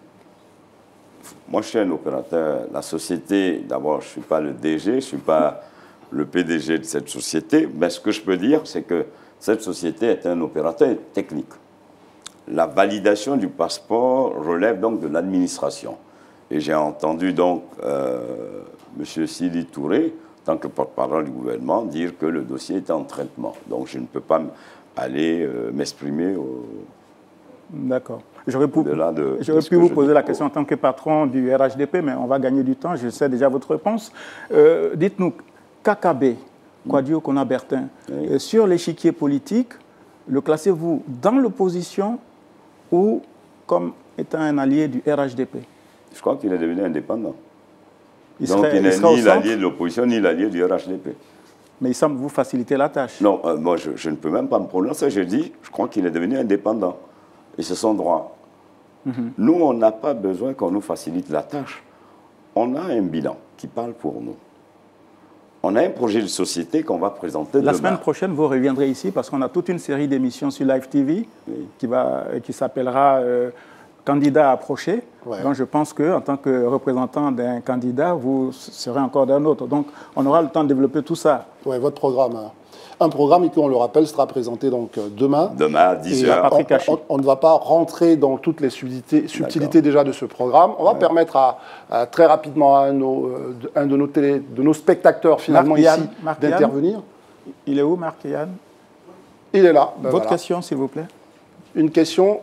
Moi, je suis un opérateur. La société, d'abord, je ne suis pas le D G, je ne suis pas le P D G de cette société, mais ce que je peux dire, c'est que cette société est un opérateur technique. La validation du passeport relève donc de l'administration. Et j'ai entendu donc euh, M. Sidi Touré, en tant que porte-parole du gouvernement, dire que le dossier était en traitement. Donc, je ne peux pas aller euh, m'exprimer au... D'accord. J'aurais pu, pu vous poser la question en tant que patron du R H D P, mais on va gagner du temps, je sais déjà votre réponse. Euh, Dites-nous, K K B, Kouadio Kona-Bertin, oui. euh, sur l'échiquier politique, le classez-vous dans l'opposition ou comme étant un allié du R H D P? Je crois qu'il est devenu indépendant. Il Donc serait, il n'est ni l'allié de l'opposition, ni l'allié du R H D P. Mais il semble vous faciliter la tâche. Non, euh, moi je, je ne peux même pas me prononcer, je dis, je crois qu'il est devenu indépendant. Et c'est son droit. Mm-hmm. Nous, on n'a pas besoin qu'on nous facilite la tâche. On a un bilan qui parle pour nous. On a un projet de société qu'on va présenter demain. La semaine prochaine, vous reviendrez ici parce qu'on a toute une série d'émissions sur Live T V oui. qui, va, qui s'appellera euh, « Candidat approché ouais. ». Donc je pense qu'en tant que représentant d'un candidat, vous serez encore d'un autre. Donc on aura le temps de développer tout ça. Oui, votre programme. Hein. Un programme qui, on le rappelle, sera présenté donc demain. Demain à dix heures. On, on, on ne va pas rentrer dans toutes les subtilités, subtilités déjà de ce programme. On va ouais. permettre à, à, très rapidement à un, nos, un de, nos télé, de nos spectateurs finalement Marc ici d'intervenir. Il est où, Marc Yann? Il est là. Ben Votre voilà. question, s'il vous plaît. Une question.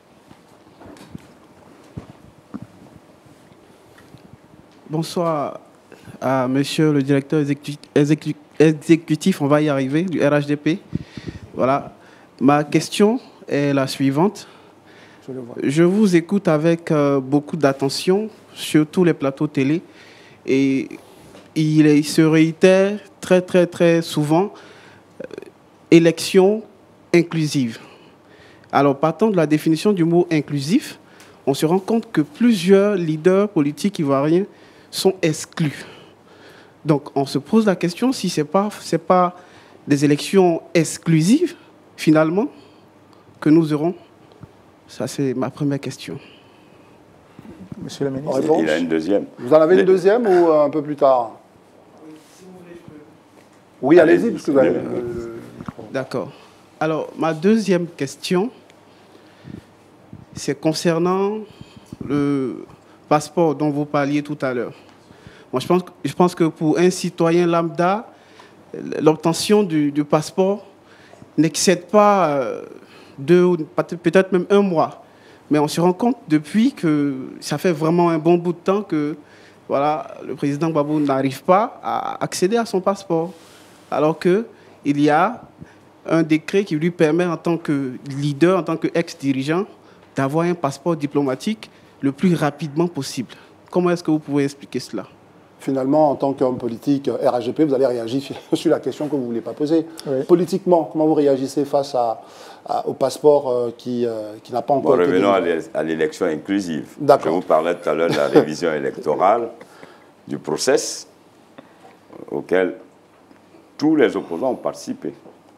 Bonsoir à monsieur le directeur exécutif, exécutif exécutif, on va y arriver, du R H D P. Voilà. Ma question est la suivante. Je, le vois. Je vous écoute avec euh, beaucoup d'attention sur tous les plateaux télé et il, il se réitère très, très, très souvent euh, élection inclusive. Alors, partant de la définition du mot inclusif, on se rend compte que plusieurs leaders politiques ivoiriens sont exclus. Donc, on se pose la question si ce n'est pas, c'est pas des élections exclusives, finalement, que nous aurons. Ça, c'est ma première question. Monsieur le ministre. Réponse. Il a une deuxième. Vous en avez une deuxième ou un peu plus tard? Oui, si vous voulez, je peux. Oui, allez-y, parce que vous avez le micro. D'accord. Alors, ma deuxième question, c'est concernant le passeport dont vous parliez tout à l'heure. Moi, je pense, je pense que pour un citoyen lambda, l'obtention du, du passeport n'excède pas euh, deux, peut-être même un mois. Mais on se rend compte depuis que ça fait vraiment un bon bout de temps que voilà, le président Gbagbo n'arrive pas à accéder à son passeport. Alors qu'il y a un décret qui lui permet, en tant que leader, en tant qu'ex-dirigeant, d'avoir un passeport diplomatique le plus rapidement possible. Comment est-ce que vous pouvez expliquer cela ? Finalement, en tant qu'homme politique R H D P, vous allez réagir sur la question que vous ne voulez pas poser. Oui. Politiquement, comment vous réagissez face à, à, au passeport euh, qui, euh, qui n'a pas encore bon, été revenons délivré. à l'élection inclusive. Je vous parlais tout à l'heure de la révision électorale, du process auquel tous les opposants ont participé.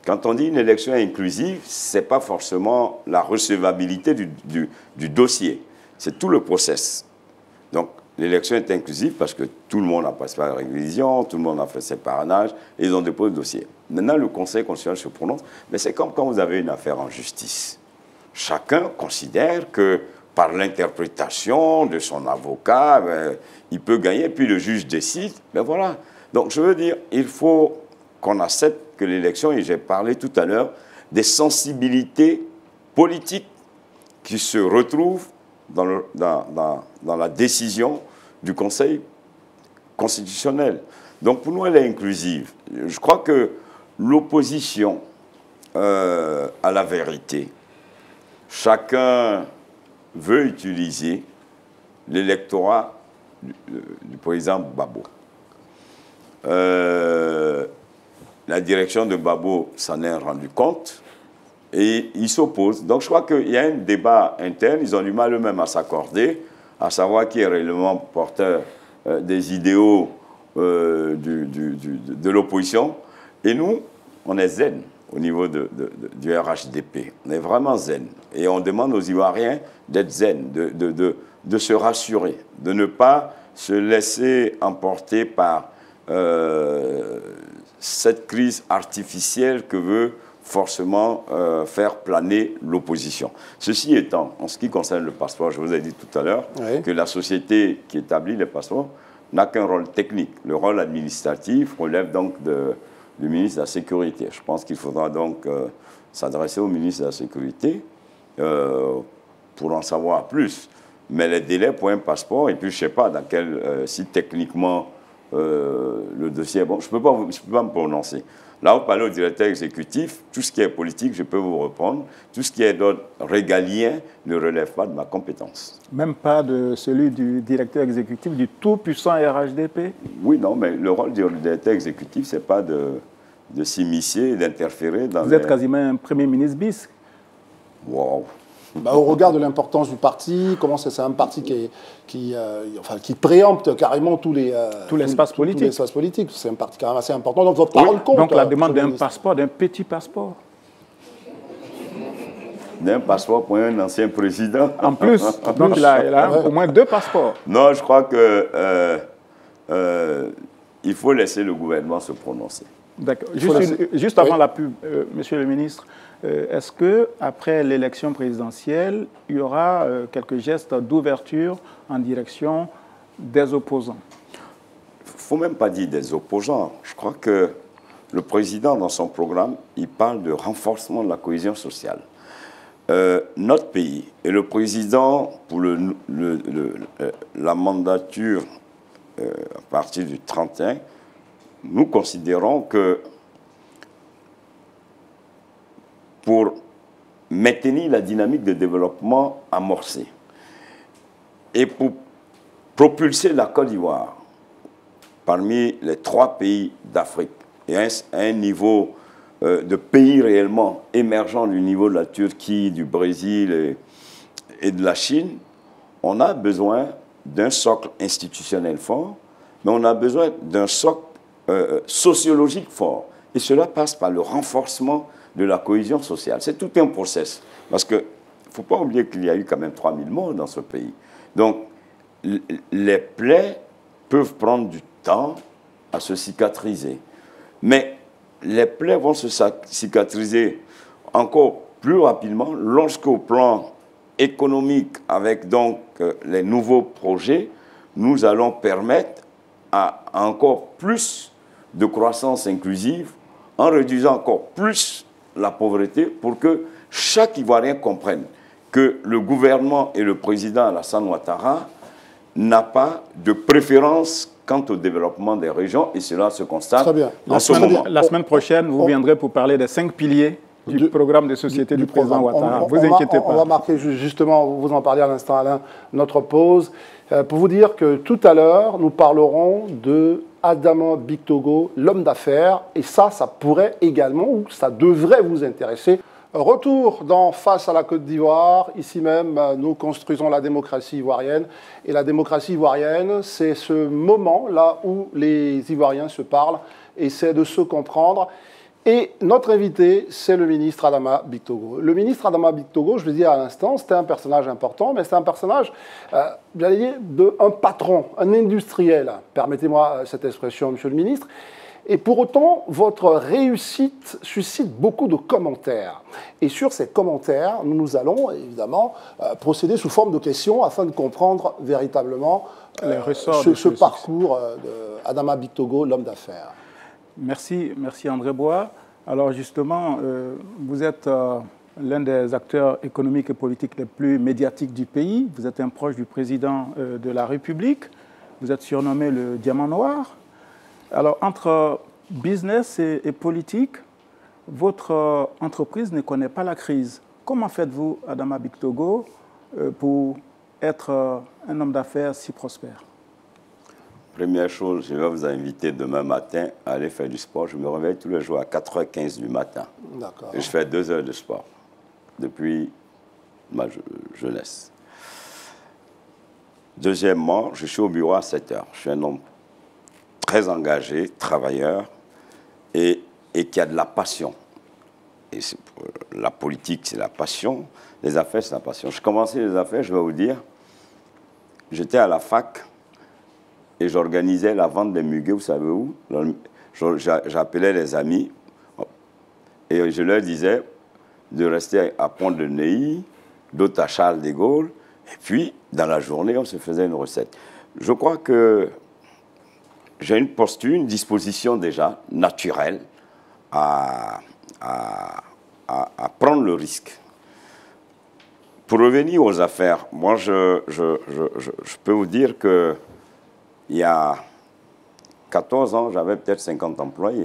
quand on dit une élection inclusive, ce n'est pas forcément la recevabilité du, du, du dossier. C'est tout le process. Donc, l'élection est inclusive parce que tout le monde a passé par la révision, tout le monde a fait ses parrainages, et ils ont déposé le dossier. Maintenant, le Conseil constitutionnel se prononce, mais c'est comme quand vous avez une affaire en justice. Chacun considère que par l'interprétation de son avocat, ben, il peut gagner, puis le juge décide, ben voilà. Donc, je veux dire, il faut qu'on accepte que l'élection, et j'ai parlé tout à l'heure, des sensibilités politiques qui se retrouvent dans, le, dans, dans, dans la décision du Conseil constitutionnel. Donc pour nous, elle est inclusive. Je crois que l'opposition euh, à la vérité, chacun veut utiliser l'électorat du, du président Gbagbo. Euh, la direction de Gbagbo s'en est rendu compte et ils s'opposent. Donc je crois qu'il y a un débat interne, ils ont du mal eux-mêmes à s'accorder, à savoir qui est réellement porteur euh, des idéaux euh, du, du, du, de l'opposition. Et nous, on est zen au niveau de, de, de, du R H D P. On est vraiment zen. Et on demande aux Ivoiriens d'être zen, de, de, de, de se rassurer, de ne pas se laisser emporter par euh, cette crise artificielle que veut forcément euh, faire planer l'opposition. Ceci étant, en ce qui concerne le passeport, je vous ai dit tout à l'heure oui. que la société qui établit les passeports n'a qu'un rôle technique. Le rôle administratif relève donc de, du ministre de la Sécurité. Je pense qu'il faudra donc euh, s'adresser au ministre de la Sécurité euh, pour en savoir plus. Mais les délais pour un passeport, et puis je ne sais pas dans quel, euh, si techniquement euh, le dossier est bon, je ne peux pas, je peux pas me prononcer. Là, vous parlez au directeur exécutif, tout ce qui est politique, je peux vous reprendre. Tout ce qui est d'ordre régalien ne relève pas de ma compétence. Même pas de celui du directeur exécutif du tout-puissant R H D P? Oui, non, mais le rôle du directeur exécutif, ce n'est pas de, de s'immiscer, d'interférer dans... Vous les... êtes quasiment un Premier ministre bis. Wow. Bah, au regard de l'importance du parti, comment c'est un parti qui, est, qui, euh, enfin, qui préempte carrément tous les, euh, tout l'espace politique. politique. C'est un parti quand même assez important. Donc votre parole oui. compte. Donc la demande d'un passeport, d'un petit passeport. D'un passeport pour un ancien président. En plus, donc il a, il a ouais. au moins deux passeports. Non, je crois que euh, euh, il faut laisser le gouvernement se prononcer. D'accord. Juste, juste avant oui. la pub, euh, Monsieur le ministre, euh, est-ce qu'après l'élection présidentielle, il y aura euh, quelques gestes d'ouverture en direction des opposants? Il ne faut même pas dire des opposants. Je crois que le président, dans son programme, il parle de renforcement de la cohésion sociale. Euh, notre pays et le président, pour le, le, le, le, la mandature euh, à partir du trente et un, nous considérons que pour maintenir la dynamique de développement amorcée et pour propulser la Côte d'Ivoire parmi les trois pays d'Afrique et à un, un niveau euh, de pays réellement émergents du niveau de la Turquie, du Brésil et, et de la Chine, on a besoin d'un socle institutionnel fort, mais on a besoin d'un socle Euh, sociologique fort. Et cela passe par le renforcement de la cohésion sociale. C'est tout un process. Parce qu'il ne faut pas oublier qu'il y a eu quand même trois mille morts dans ce pays. Donc, les plaies peuvent prendre du temps à se cicatriser. Mais les plaies vont se cicatriser encore plus rapidement lorsqu'au plan économique, avec donc euh, les nouveaux projets, nous allons permettre à, à encore plus de croissance inclusive, en réduisant encore plus la pauvreté pour que chaque Ivoirien comprenne que le gouvernement et le président Alassane Ouattara n'a pas de préférence quant au développement des régions, et cela se constate Très bien. en ce moment. La semaine prochaine, vous viendrez pour parler des cinq piliers du, du programme de société du, du président Ouattara. Vous inquiétez pas. On va marquer justement, vous en parliez à l'instant Alain, notre pause, euh, pour vous dire que tout à l'heure, nous parlerons de Adama Bictogo, l'homme d'affaires, et ça, ça pourrait également, ou ça devrait vous intéresser. Retour dans Face à la Côte d'Ivoire. Ici même, nous construisons la démocratie ivoirienne. Et la démocratie ivoirienne, c'est ce moment là où les Ivoiriens se parlent, essaient de se comprendre. Et notre invité, c'est le ministre Adama Bictogo. Le ministre Adama Bictogo, je le disais à l'instant, c'était un personnage important, mais c'est un personnage, euh, j'allais dire, d'un patron, un industriel. Permettez-moi cette expression, monsieur le ministre. Et pour autant, votre réussite suscite beaucoup de commentaires. Et sur ces commentaires, nous allons évidemment euh, procéder sous forme de questions afin de comprendre véritablement euh, ce, ce parcours euh, d'Adama Bictogo, l'homme d'affaires. Merci, merci André Bois. Alors justement, euh, vous êtes euh, l'un des acteurs économiques et politiques les plus médiatiques du pays. Vous êtes un proche du président euh, de la République. Vous êtes surnommé le Diamant Noir. Alors entre business et, et politique, votre euh, entreprise ne connaît pas la crise. Comment faites-vous, Adama Bictogo, euh, pour être euh, un homme d'affaires si prospère? Première chose, je vais vous inviter demain matin à aller faire du sport. Je me réveille tous les jours à quatre heures quinze du matin. D'accord. Et je fais deux heures de sport depuis ma jeunesse. Deuxièmement, je suis au bureau à sept heures. Je suis un homme très engagé, travailleur et, et qui a de la passion. Et la politique, c'est la passion. Les affaires, c'est la passion. Je commençais les affaires, je vais vous dire, j'étais à la fac. Et j'organisais la vente des muguets, vous savez où? J'appelais les amis et je leur disais de rester à Pont-de-Neuilly, d'autres à Charles de Gaulle. Et puis, dans la journée, on se faisait une recette. Je crois que j'ai une posture, une disposition déjà naturelle à, à, à, à prendre le risque. Pour revenir aux affaires, moi, je, je, je, je, je peux vous dire que il y a quatorze ans, j'avais peut-être cinquante employés.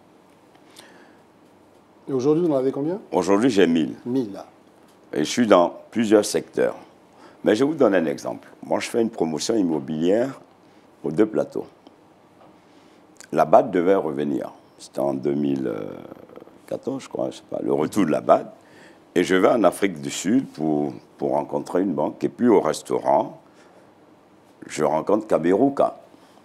Et aujourd'hui, vous en avez combien? Aujourd'hui, j'ai mille. mille. Et je suis dans plusieurs secteurs. Mais je vais vous donner un exemple. Moi, je fais une promotion immobilière aux deux plateaux. La B A D devait revenir. C'était en deux mille quatorze, je crois, je sais pas, le retour de la B A D. Et je vais en Afrique du Sud pour, pour rencontrer une banque. Et puis au restaurant, je rencontre Kaberuka.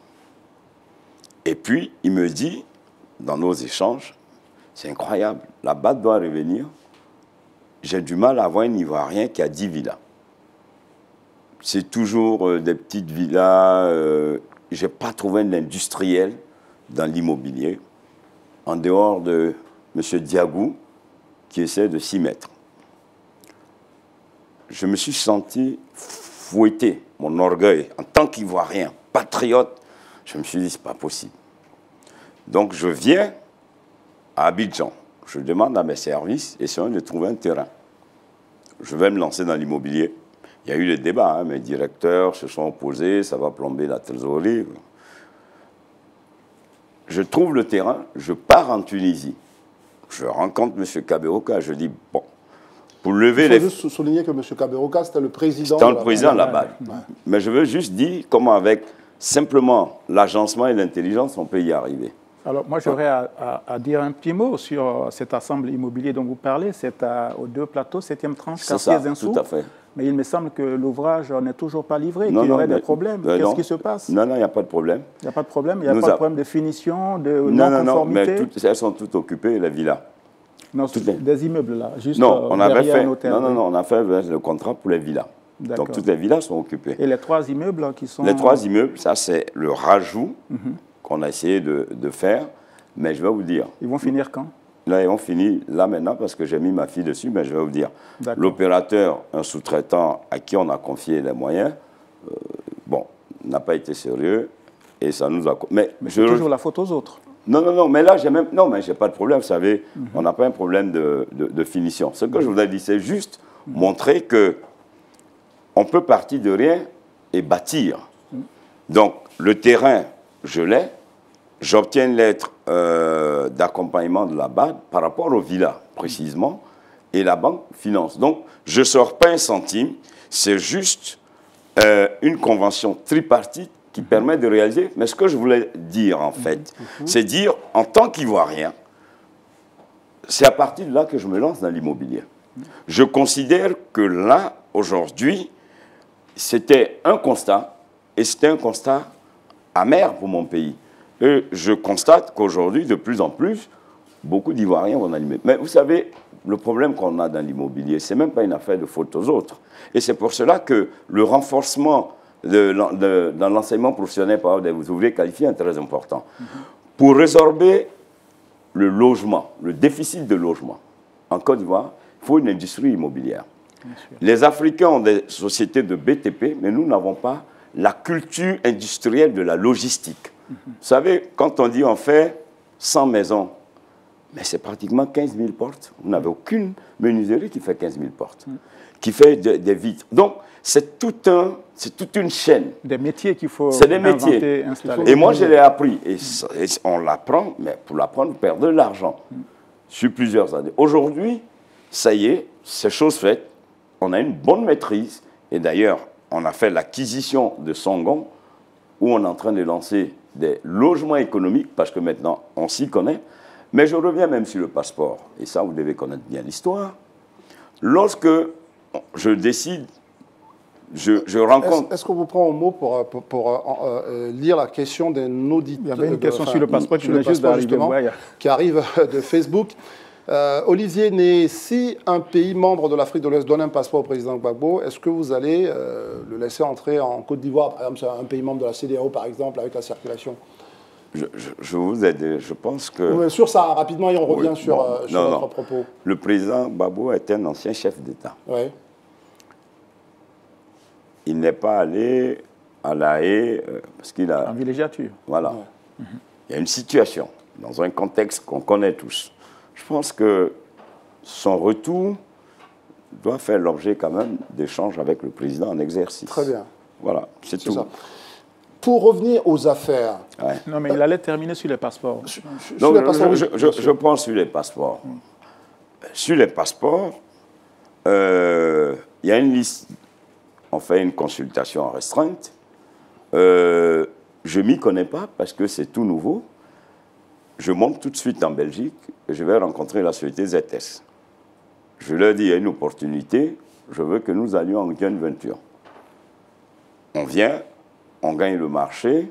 Et puis, il me dit, dans nos échanges, c'est incroyable, la B A D doit revenir. J'ai du mal à avoir un Ivoirien qui a dix villas. C'est toujours euh, des petites villas. Euh, je n'ai pas trouvé un industriel dans l'immobilier, en dehors de M. Diagou, qui essaie de s'y mettre. Je me suis senti fouetté, mon orgueil, en tant qu'Ivoirien, patriote. Je me suis dit, c'est pas possible. Donc, je viens à Abidjan. Je demande à mes services, essayons de trouver un terrain. Je vais me lancer dans l'immobilier. Il y a eu des débats, hein, mes directeurs se sont opposés, ça va plomber la trésorerie. Je trouve le terrain, je pars en Tunisie. Je rencontre M. Kaberuka, je dis, bon, pour lever les... Il faut les... juste souligner que M. Kaberuka, c'était le président... C'était le président de la B A D. Ouais. Mais je veux juste dire comment avec simplement l'agencement et l'intelligence, on peut y arriver. Alors moi, j'aurais à, à, à dire un petit mot sur cet ensemble immobilier dont vous parlez. C'est aux deux plateaux, septième tranche, quartier Zinsou. Tout à fait. Mais il me semble que l'ouvrage n'est toujours pas livré, qu'il y aurait mais, des problèmes. Euh, Qu'est-ce qui se passe? Non, non, il n'y a pas de problème. Il n'y a pas de problème? Il n'y a Nous pas a... de problème de finition, de non-conformité? Non, non, mais toutes, elles sont toutes occupées, les villas. Non, les... des immeubles, là, juste non, on avait fait, un hôtel. Non, non, non, on a fait le contrat pour les villas. Donc toutes les villas sont occupées. Et les trois immeubles qui sont... Les trois immeubles, ça c'est le rajout mm-hmm. qu'on a essayé de, de faire. Mais je vais vous dire... Ils vont finir quand? Là, ils vont finir là maintenant parce que j'ai mis ma fille dessus, mais je vais vous dire. L'opérateur, un sous-traitant à qui on a confié les moyens, euh, bon, n'a pas été sérieux et ça nous a... Mais, mais je toujours la faute aux autres. Non, non, non, mais là, j'ai même... Non, mais j'ai pas de problème, vous savez, mm-hmm. on n'a pas un problème de, de, de finition. Ce que je vous ai dit, c'est juste mm-hmm. montrer que on peut partir de rien et bâtir. Mm-hmm. Donc, le terrain, je l'ai. J'obtiens une lettre euh, d'accompagnement de la B A D par rapport aux villas, précisément, et la banque finance. Donc, je ne sors pas un centime, c'est juste euh, une convention tripartite qui permet de réaliser. Mais ce que je voulais dire, en fait, c'est dire, en tant qu'Ivoirien, c'est à partir de là que je me lance dans l'immobilier. Je considère que là, aujourd'hui, c'était un constat, et c'était un constat amer pour mon pays. Et je constate qu'aujourd'hui, de plus en plus, beaucoup d'Ivoiriens vont animer. Mais vous savez, le problème qu'on a dans l'immobilier, ce n'est même pas une affaire de faute aux autres. Et c'est pour cela que le renforcement de, de, dans l'enseignement professionnel par des ouvriers qualifiés est très important. Mm-hmm. Pour résorber le logement, le déficit de logement en Côte d'Ivoire, il faut une industrie immobilière. Les Africains ont des sociétés de B T P, mais nous n'avons pas la culture industrielle de la logistique. Mm-hmm. Vous savez, quand on dit on fait cent maisons, mais c'est pratiquement quinze mille portes. Vous n'avez aucune menuiserie qui fait quinze mille portes, mm. qui fait de, des vitres. Donc, c'est tout un, c'est toute une chaîne. Des métiers qu'il faut c'est des métiers. inventer, installer. Et moi, je l'ai appris. Et, et on l'apprend, mais pour l'apprendre, vous perdez de l'argent mm. sur plusieurs années. Aujourd'hui, ça y est, c'est chose faite. On a une bonne maîtrise. Et d'ailleurs, on a fait l'acquisition de Songon, où on est en train de lancer des logements économiques, parce que maintenant, on s'y connaît. Mais je reviens même sur le passeport. Et ça, vous devez connaître bien l'histoire. Lorsque je décide, je, je rencontre... Est-ce, est-ce qu'on vous prend au mot pour, pour, pour euh, euh, lire la question d'un auditeur? Il y avait une question enfin, sur le passeport, sur le passeport justement, ouais, qui arrive de Facebook. Euh, Olivier Né, si un pays membre de l'Afrique de l'Ouest donne un passeport au président Gbagbo, est-ce que vous allez euh, le laisser entrer en Côte d'Ivoire, par exemple, un pays membre de la C D A O, par exemple, avec la circulation? Je, je, je vous aide, je pense que... Oui, sur ça, rapidement, et on revient oui, sur, bon, euh, sur non, votre non. propos. Le président Gbagbo est un ancien chef d'État. Oui. Il n'est pas allé à La Haye euh, parce qu'il a... En villégiature. Voilà. Ouais. Mm-hmm. Il y a une situation, dans un contexte qu'on connaît tous. Je pense que son retour doit faire l'objet quand même d'échanges avec le président en exercice. Très bien. Voilà, c'est tout. Ça. Pour revenir aux affaires... Ouais. Non, mais il allait terminer sur les passeports. Sur, sur les passeports, je, je, je, je pense sur les passeports. Mm. Sur les passeports, euh, il y a une liste. On fait une consultation en restreinte. Euh, je ne m'y connais pas parce que c'est tout nouveau. Je monte tout de suite en Belgique et je vais rencontrer la société Z S. Je leur dis, il y a une opportunité, je veux que nous allions en joint venture. On vient... on gagne le marché.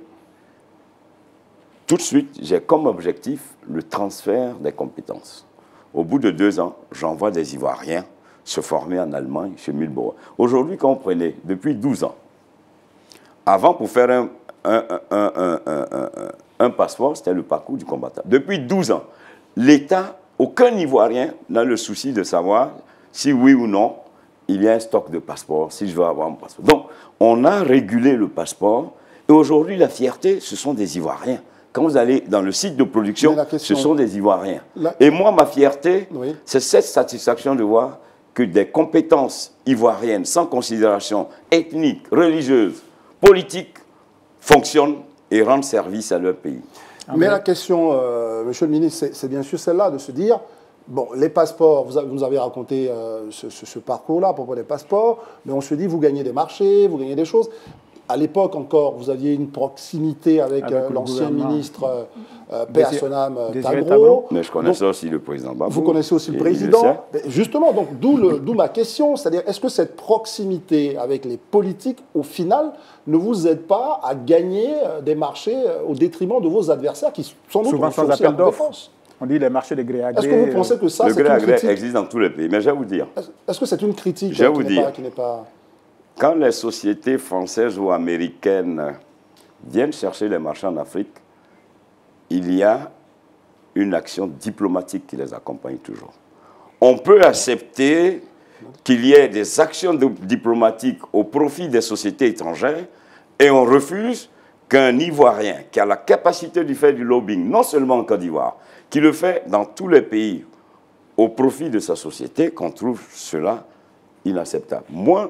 Tout de suite, j'ai comme objectif le transfert des compétences. Au bout de deux ans, j'envoie des Ivoiriens se former en Allemagne, chez Milbauer. Aujourd'hui, quand on prenait, depuis douze ans, avant, pour faire un, un, un, un, un, un, un passeport, c'était le parcours du combattant. Depuis douze ans, l'État, aucun Ivoirien n'a le souci de savoir si oui ou non, il y a un stock de passeports, si je veux avoir un passeport. Donc, on a régulé le passeport. Et aujourd'hui, la fierté, ce sont des Ivoiriens. Quand vous allez dans le site de production, question, ce sont des Ivoiriens. La... Et moi, ma fierté, oui. c'est cette satisfaction de voir que des compétences ivoiriennes, sans considération ethnique, religieuse, politique, fonctionnent et rendent service à leur pays. Mais la question, euh, Monsieur le ministre, c'est bien sûr celle-là, de se dire... Bon, les passeports, vous, avez, vous nous avez raconté euh, ce, ce, ce parcours-là à propos des passeports, mais on se dit, vous gagnez des marchés, vous gagnez des choses. À l'époque encore, vous aviez une proximité avec, avec euh, l'ancien ministre euh, Paix à son âme, Tagro. Mais je connaissais donc, aussi le président Babou. Vous connaissez aussi le président. Le justement, donc d'où ma question, c'est-à-dire, est-ce que cette proximité avec les politiques, au final, ne vous aide pas à gagner des marchés au détriment de vos adversaires qui sont souvent sans appel d'offres? On dit les marchés de gré à gré. Est-ce que vous pensez que ça, c'est une critique? Le gré à gré existe dans tous les pays, mais je vais vous dire. Est-ce que c'est une critique je vais vous dire. Qui n'est pas... Quand les sociétés françaises ou américaines viennent chercher les marchés en Afrique, il y a une action diplomatique qui les accompagne toujours. On peut accepter qu'il y ait des actions de diplomatiques au profit des sociétés étrangères et on refuse qu'un Ivoirien qui a la capacité de faire du lobbying, non seulement en Côte d'Ivoire, qui le fait dans tous les pays au profit de sa société, qu'on trouve cela inacceptable. Moi,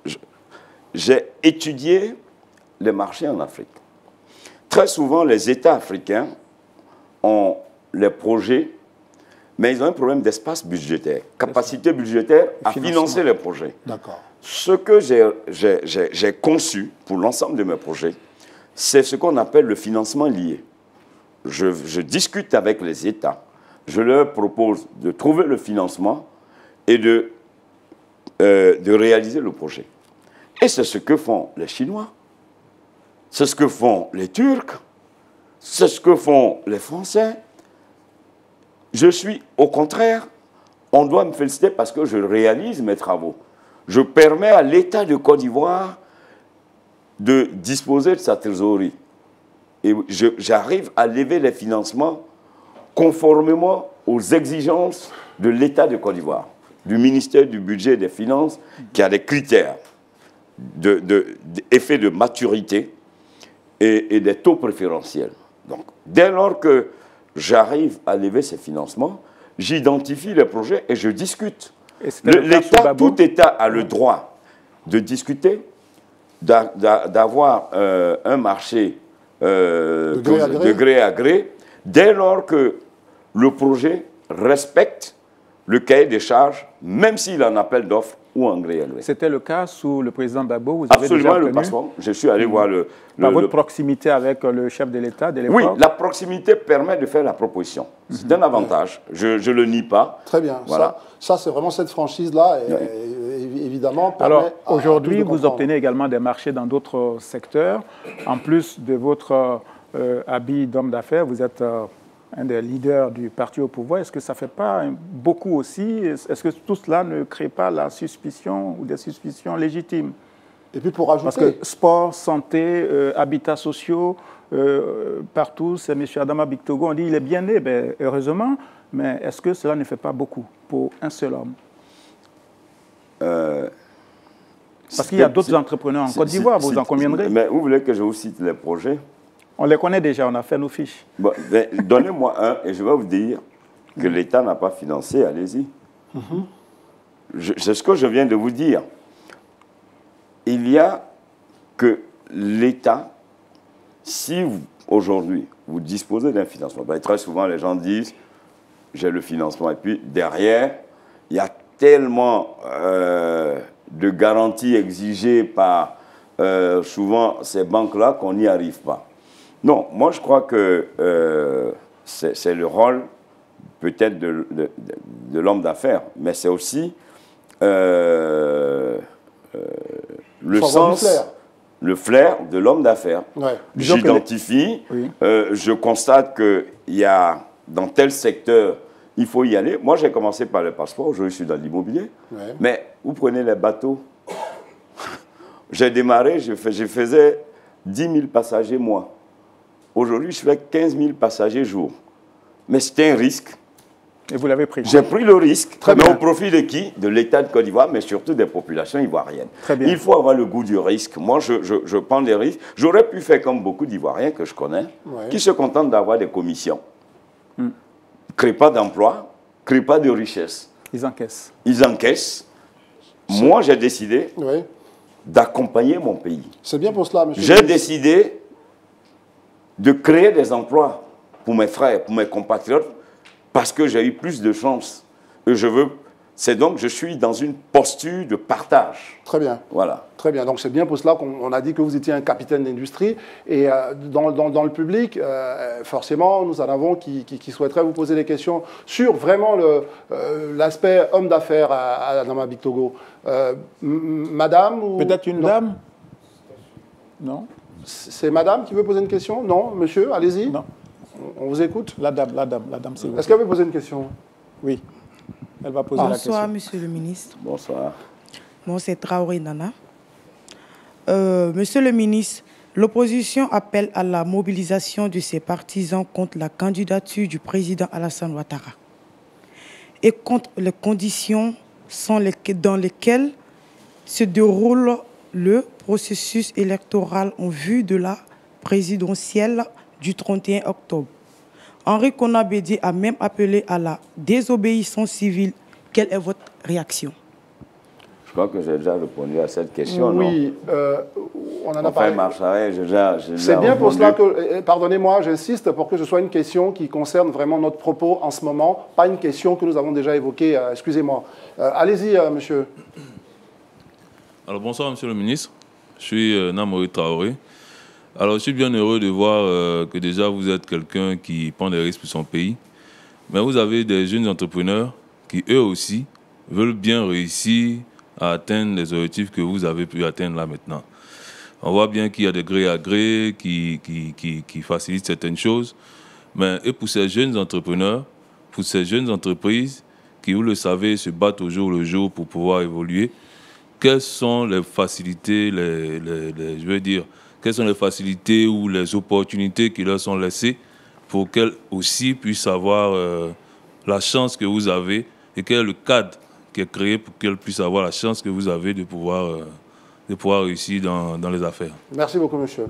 j'ai étudié les marchés en Afrique. Très souvent, les États africains ont les projets, mais ils ont un problème d'espace budgétaire, capacité budgétaire à financer les projets. D'accord. Ce que j'ai conçu pour l'ensemble de mes projets, c'est ce qu'on appelle le financement lié. Je, je discute avec les États, je leur propose de trouver le financement et de, euh, de réaliser le projet. Et c'est ce que font les Chinois, c'est ce que font les Turcs, c'est ce que font les Français. je suis, au contraire, on doit me féliciter parce que je réalise mes travaux. Je permets à l'État de Côte d'Ivoire de disposer de sa trésorerie. Et j'arrive à lever les financements conformément aux exigences de l'État de Côte d'Ivoire, du ministère du Budget et des Finances, qui a des critères d'effet de, de, de maturité et, et des taux préférentiels. Donc, dès lors que j'arrive à lever ces financements, j'identifie les projets et je discute. L'État, tout État a le droit de discuter, d'avoir euh, un marché euh, de, gré à gré. de gré à gré, dès lors que le projet respecte le cahier des charges, même s'il en appelle d'offres ou en gré à gré. C'était le cas sous le président Gbagbo. Vous avez Absolument, déjà le passeport. Je suis allé mmh. voir le... Par le, votre le... proximité avec le chef de l'État de l'époque. Oui, la proximité permet de faire la proposition. Mmh. C'est un avantage. Je ne le nie pas. Très bien. Voilà. Ça, ça c'est vraiment cette franchise-là, et, oui. et, évidemment... Alors, aujourd'hui, vous obtenez également des marchés dans d'autres secteurs. En plus de votre euh, habit d'homme d'affaires, vous êtes... Euh, un des leaders du parti au pouvoir, est-ce que ça ne fait pas beaucoup aussi? Est-ce que tout cela ne crée pas la suspicion ou des suspicions légitimes? Et puis pour ajouter... Parce que sport, santé, euh, habitats sociaux, euh, partout, c'est M. Adama Bictogo, on dit qu'il est bien né, ben, heureusement, mais est-ce que cela ne fait pas beaucoup pour un seul homme? euh, Parce qu'il y a d'autres entrepreneurs en Côte d'Ivoire, vous en conviendrez. Mais vous voulez que je vous cite les projets? On les connaît déjà, on a fait nos fiches. Bon, ben, donnez-moi un et je vais vous dire que mmh. l'État n'a pas financé, allez-y. Mmh. C'est ce que je viens de vous dire. Il y a que l'État, si aujourd'hui vous disposez d'un financement, ben, très souvent les gens disent j'ai le financement et puis derrière, il y a tellement euh, de garanties exigées par euh, souvent ces banques-là qu'on n'y arrive pas. Non, moi je crois que euh, c'est le rôle peut-être de, de, de, de l'homme d'affaires, mais c'est aussi euh, euh, le sens, le flair de l'homme d'affaires. Ouais. J'identifie, les... oui. euh, je constate qu'il y a dans tel secteur, il faut y aller. Moi j'ai commencé par le passeport, aujourd'hui je suis dans l'immobilier, ouais. mais vous prenez les bateaux. J'ai démarré, je, fais, je faisais dix mille passagers mois. Aujourd'hui, je fais quinze mille passagers jour. Mais c'était un risque. Et vous l'avez pris? J'ai pris le risque. Très mais bien. Au profit de qui? De l'État de Côte d'Ivoire, mais surtout des populations ivoiriennes. Très bien. Il faut avoir le goût du risque. Moi, je, je, je prends des risques. J'aurais pu faire comme beaucoup d'Ivoiriens que je connais, ouais. qui se contentent d'avoir des commissions. Hmm. Ne créent pas d'emploi, ne créent pas de richesse. Ils encaissent. Ils encaissent. Moi, j'ai décidé oui. d'accompagner mon pays. C'est bien pour cela, monsieur. J'ai décidé de créer des emplois pour mes frères, pour mes compatriotes, parce que j'ai eu plus de chance. Et je veux, c'est donc, je suis dans une posture de partage. Très bien. Voilà. Très bien. Donc c'est bien pour cela qu'on a dit que vous étiez un capitaine d'industrie. Et euh, dans, dans, dans le public, euh, forcément, nous en avons qui, qui, qui souhaiteraient vous poser des questions sur vraiment l'aspect euh, homme d'affaires à, à Adama Bictogo. Euh, madame ou... Peut-être une non. dame? Non. C'est madame qui veut poser une question? Non, monsieur, allez-y. Non. On vous écoute? La dame, la dame, la dame, c'est vous. Est-ce qu'elle veut poser une question? Oui. Elle va poser Bonsoir, la question. Bonsoir, monsieur le ministre. Bonsoir. Bon, c'est Traoré Nana. Euh, monsieur le ministre, l'opposition appelle à la mobilisation de ses partisans contre la candidature du président Alassane Ouattara et contre les conditions dans lesquelles se déroule le processus électoral en vue de la présidentielle du trente et un octobre. Henri Konan Bédié a même appelé à la désobéissance civile. Quelle est votre réaction? Je crois que j'ai déjà répondu à cette question, oui, non euh, on en a enfin, parlé. Marcharet, j'ai déjà, déjà C'est bien répondu. Pour cela que, pardonnez-moi, j'insiste pour que ce soit une question qui concerne vraiment notre propos en ce moment, pas une question que nous avons déjà évoquée, euh, excusez-moi. Euh, Allez-y, euh, monsieur. Alors, bonsoir, monsieur le ministre. Je suis euh, Namori Traoré. Alors, je suis bien heureux de voir euh, que déjà vous êtes quelqu'un qui prend des risques pour son pays. Mais vous avez des jeunes entrepreneurs qui, eux aussi, veulent bien réussir à atteindre les objectifs que vous avez pu atteindre là maintenant. On voit bien qu'il y a des gré à gré qui, qui, qui, qui facilitent certaines choses. Mais et pour ces jeunes entrepreneurs, pour ces jeunes entreprises qui, vous le savez, se battent au jour le jour pour pouvoir évoluer. Quelles sont les facilités, les, les, les, je veux dire, quelles sont les facilités ou les opportunités qui leur sont laissées pour qu'elles aussi puissent avoir euh, la chance que vous avez et quel est le cadre qui est créé pour qu'elles puissent avoir la chance que vous avez de pouvoir, euh, de pouvoir réussir dans, dans les affaires. Merci beaucoup, monsieur.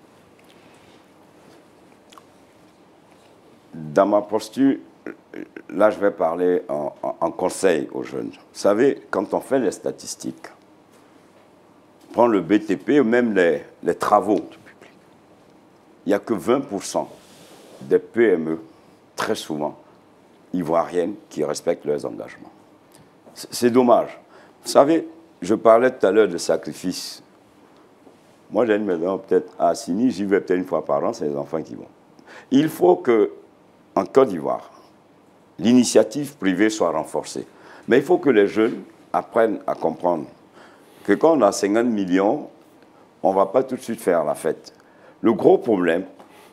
Dans ma posture, là, je vais parler en, en, en conseil aux jeunes. Vous savez, quand on fait les statistiques, prends le B T P ou même les, les travaux, il n'y a que vingt pour cent des P M E, très souvent, ivoiriennes, qui respectent leurs engagements. C'est dommage. Vous savez, je parlais tout à l'heure de sacrifice. Moi, j'ai une maison peut-être à Assini, j'y vais peut-être une fois par an, c'est les enfants qui vont. Il faut que, en Côte d'Ivoire, l'initiative privée soit renforcée. Mais il faut que les jeunes apprennent à comprendre que quand on a cinquante millions, on ne va pas tout de suite faire la fête. Le gros problème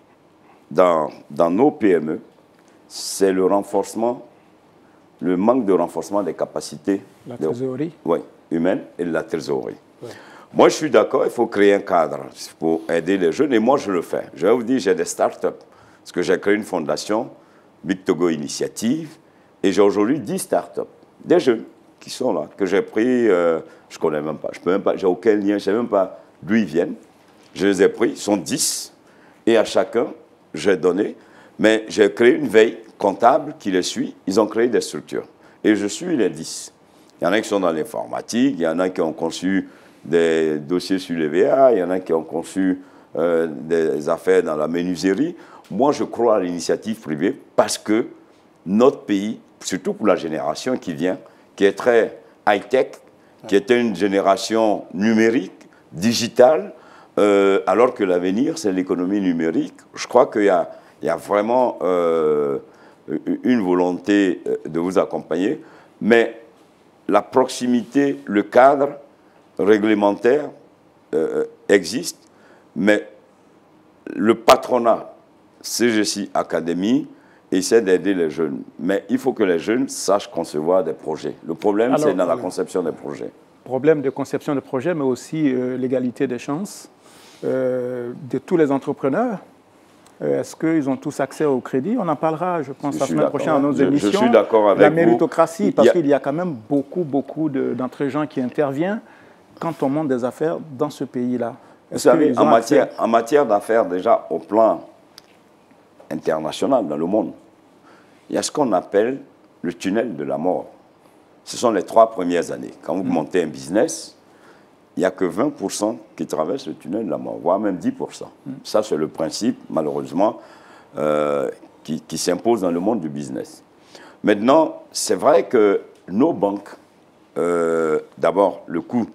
dans, dans nos P M E, c'est le renforcement, le manque de renforcement des capacités la trésorerie. De, oui, humaines et de la trésorerie. Ouais. Moi, je suis d'accord, il faut créer un cadre pour aider les jeunes, et moi, je le fais. Je vais vous dire, j'ai des start-up, parce que j'ai créé une fondation, Big Togo Initiative, et j'ai aujourd'hui dix start-up, des jeunes qui sont là, que j'ai pris, euh, je ne connais même pas, je peux même pas, j'ai aucun lien, je ne sais même pas d'où ils viennent. Je les ai pris, ils sont dix, et à chacun, j'ai donné, mais j'ai créé une veille comptable qui les suit, ils ont créé des structures, et je suis les dix. Il y en a qui sont dans l'informatique, il y en a qui ont conçu des dossiers sur les V A, il y en a qui ont conçu euh, des affaires dans la menuiserie. Moi, je crois à l'initiative privée parce que notre pays, surtout pour la génération qui vient, qui est très high-tech, qui est une génération numérique, digitale, euh, alors que l'avenir, c'est l'économie numérique. Je crois qu'il y a, il y a vraiment euh, une volonté de vous accompagner, mais la proximité, le cadre réglementaire euh, existe, mais le patronat, C G C Academy, essaie d'aider les jeunes. Mais il faut que les jeunes sachent concevoir des projets. Le problème, c'est dans la conception des projets. Problème de conception de projets, mais aussi euh, l'égalité des chances euh, de tous les entrepreneurs. Euh, Est-ce qu'ils ont tous accès au crédit? On en parlera, je pense, je la semaine prochaine dans nos je, émissions. Je suis d'accord avec La vous. méritocratie, parce qu'il y a quand même beaucoup, beaucoup d'entre gens qui interviennent quand on monte des affaires dans ce pays-là. Vous savez, en matière, en matière d'affaires, déjà, au plan international, dans le monde, il y a ce qu'on appelle le tunnel de la mort. Ce sont les trois premières années. Quand vous mmh. montez un business, il n'y a que vingt pour cent qui traversent le tunnel de la mort, voire même dix pour cent. Mmh. Ça, c'est le principe, malheureusement, euh, qui, qui s'impose dans le monde du business. Maintenant, c'est vrai que nos banques, euh, d'abord, le coût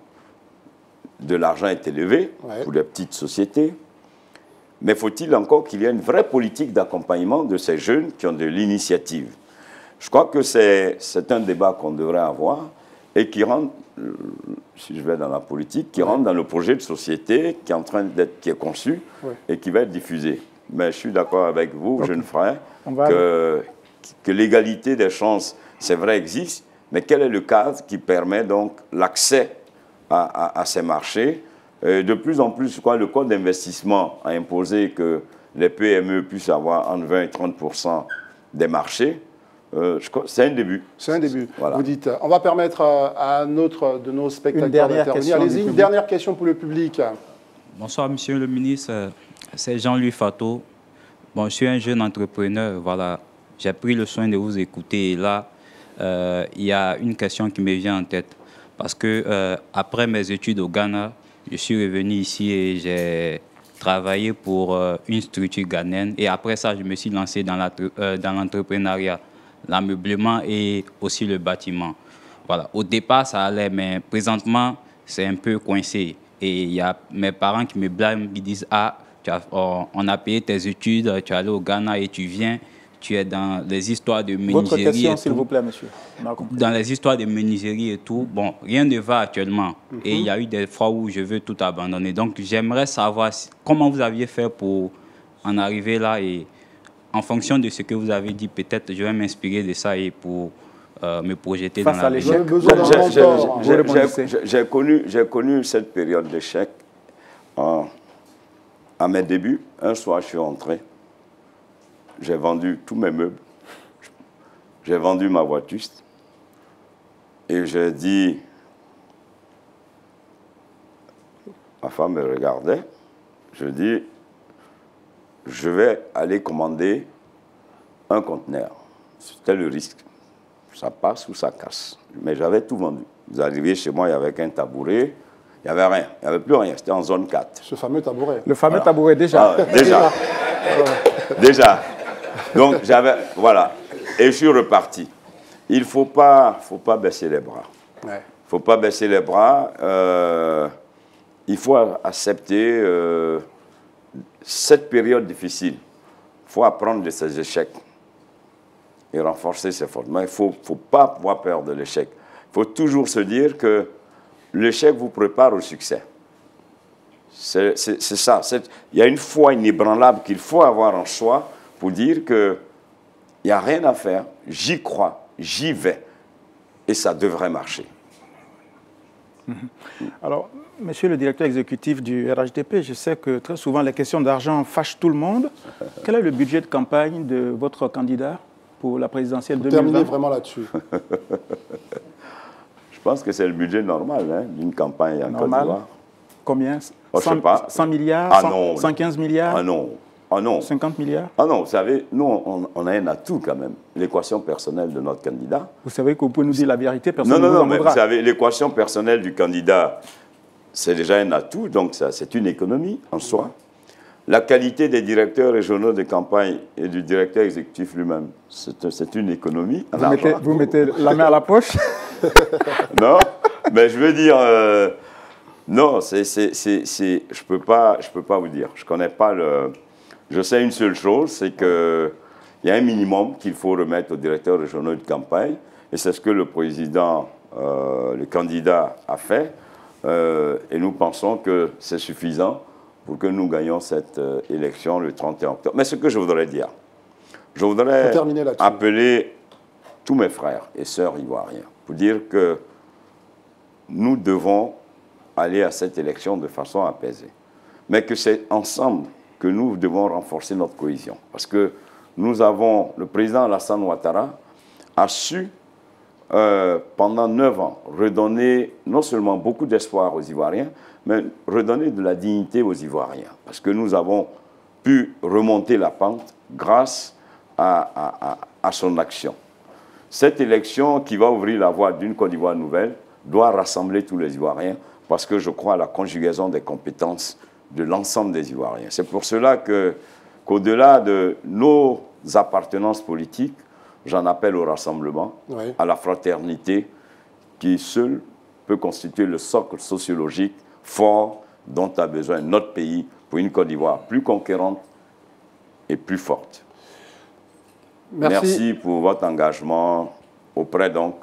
de l'argent est élevé ouais. pour les petites sociétés, mais faut-il encore qu'il y ait une vraie politique d'accompagnement de ces jeunes qui ont de l'initiative? Je crois que c'est un débat qu'on devrait avoir et qui rentre, si je vais dans la politique, qui ouais. rentre dans le projet de société qui est en train d'être, qui est conçu ouais. et qui va être diffusé. Mais je suis d'accord avec vous, okay. jeune frère, que, que l'égalité des chances, c'est vrai, existe, mais quel est le cadre qui permet donc l'accès à, à, à ces marchés? Et de plus en plus, je crois, le code d'investissement a imposé que les P M E puissent avoir entre vingt et trente pour cent des marchés. Euh, c'est un début. C'est un début. Voilà. Vous dites, on va permettre à un autre de nos spectateurs d'intervenir. Allez-y, une dernière question pour le public. Bonsoir, monsieur le ministre. C'est Jean-Louis Fato. Bon, je suis un jeune entrepreneur. Voilà. J'ai pris le soin de vous écouter. Et là, euh, il y a une question qui me vient en tête. Parce que euh, après mes études au Ghana, je suis revenu ici et j'ai travaillé pour euh, une structure ghanéenne. Et après ça, je me suis lancé dans l'entrepreneuriat, l'ameublement et aussi le bâtiment. Voilà. Au départ, ça allait, mais présentement, c'est un peu coincé. Et il y a mes parents qui me blâment, qui disent « Ah, tu as, oh, on a payé tes études, tu es allé au Ghana et tu viens, tu es dans les histoires de menuiserie. » Votre question, s'il vous plaît, monsieur. Dans les histoires de menuiserie et tout, bon, rien ne va actuellement. Mm-hmm. Et il y a eu des fois où je veux tout abandonner. Donc, j'aimerais savoir comment vous aviez fait pour en arriver là et en fonction de ce que vous avez dit, peut-être je vais m'inspirer de ça et pour euh, me projeter Face dans l'avenir. J'ai connu, j'ai connu cette période d'échec en, à mes débuts. Un soir, je suis rentré, j'ai vendu tous mes meubles, j'ai vendu ma voiture et j'ai dit, ma femme me regardait, je dis, je vais aller commander un conteneur. C'était le risque. Ça passe ou ça casse. Mais j'avais tout vendu. Vous arriviez chez moi, il y avait qu'un tabouret, il n'y avait rien, il n'y avait plus rien, c'était en zone quatre. Ce fameux tabouret. Le fameux voilà. tabouret, déjà. Ah, déjà. Déjà. Donc, j'avais, voilà. Et je suis reparti. Il ne faut pas, faut pas baisser les bras. Il ouais. ne faut pas baisser les bras. Euh, il faut accepter euh, cette période difficile. Il faut apprendre de ses échecs et renforcer ses forces. Mais il ne faut, faut pas avoir peur de l'échec. Il faut toujours se dire que l'échec vous prépare au succès. C'est ça. Il y a une foi inébranlable qu'il faut avoir en soi pour dire qu'il n'y a rien à faire, j'y crois, j'y vais, et ça devrait marcher. Alors, monsieur le directeur exécutif du R H D P, je sais que très souvent les questions d'argent fâchent tout le monde. Quel est le budget de campagne de votre candidat pour la présidentielle deux mille vingt? Terminez vraiment là-dessus. Je pense que c'est le budget normal hein, d'une campagne en Côte d'Ivoire. Combien? Oh, je sais pas. cent milliards? Ah non. cent quinze milliards? Ah non. Ah non. cinquante milliards? Ah non, vous savez, nous, on, on a un atout quand même. L'équation personnelle de notre candidat. Vous savez que vous pouvez nous dire la vérité, personne non, ne non, vous non, en mais voudra. vous savez, l'équation personnelle du candidat, c'est déjà un atout, donc c'est une économie en soi. La qualité des directeurs régionaux de campagne et du directeur exécutif lui-même, c'est une économie. Vous mettez, vous mettez la main à la poche? Non, mais je veux dire... Euh, non, c'est, c'est, c'est, c'est, je ne peux pas, je peux pas vous dire. Je connais pas le... Je sais une seule chose, c'est qu'il y a un minimum qu'il faut remettre aux directeurs régionaux de campagne, et c'est ce que le président, euh, le candidat a fait, euh, et nous pensons que c'est suffisant pour que nous gagnions cette euh, élection le trente et un octobre. Mais ce que je voudrais dire, je voudrais appeler tous mes frères et sœurs ivoiriens pour dire que nous devons aller à cette élection de façon apaisée. Mais que c'est ensemble que nous devons renforcer notre cohésion. Parce que nous avons, le président Alassane Ouattara a su, euh, pendant neuf ans, redonner non seulement beaucoup d'espoir aux Ivoiriens, mais redonner de la dignité aux Ivoiriens. Parce que nous avons pu remonter la pente grâce à, à, à, à son action. Cette élection qui va ouvrir la voie d'une Côte d'Ivoire nouvelle doit rassembler tous les Ivoiriens, parce que je crois à la conjugaison des compétences de l'ensemble des Ivoiriens. C'est pour cela que, qu'au-delà de nos appartenances politiques, j'en appelle au rassemblement, oui. à la fraternité, qui seule peut constituer le socle sociologique fort dont a besoin notre pays pour une Côte d'Ivoire plus conquérante et plus forte. Merci, Merci pour votre engagement auprès donc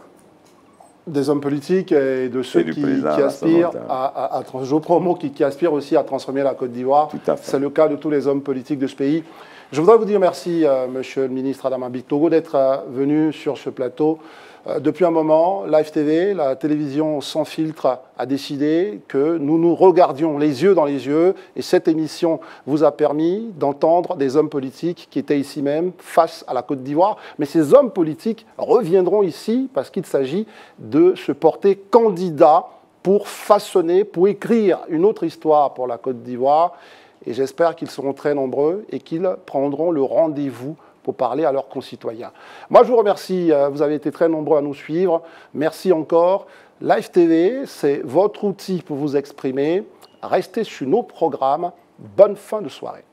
des hommes politiques et de ceux et qui, qui aspirent à, à, à, je reprends un mot, qui, qui aspirent aussi à transformer la Côte d'Ivoire. C'est le cas de tous les hommes politiques de ce pays. Je voudrais vous dire merci, euh, monsieur le ministre Adama Bictogo, d'être euh, venu sur ce plateau. Euh, depuis un moment, Live T V, la télévision sans filtre, a décidé que nous nous regardions les yeux dans les yeux, et cette émission vous a permis d'entendre des hommes politiques qui étaient ici même face à la Côte d'Ivoire. Mais ces hommes politiques reviendront ici parce qu'il s'agit de se porter candidat pour façonner, pour écrire une autre histoire pour la Côte d'Ivoire. Et j'espère qu'ils seront très nombreux et qu'ils prendront le rendez-vous pour parler à leurs concitoyens. Moi, je vous remercie. Vous avez été très nombreux à nous suivre. Merci encore. Live T V, c'est votre outil pour vous exprimer. Restez sur nos programmes. Bonne fin de soirée.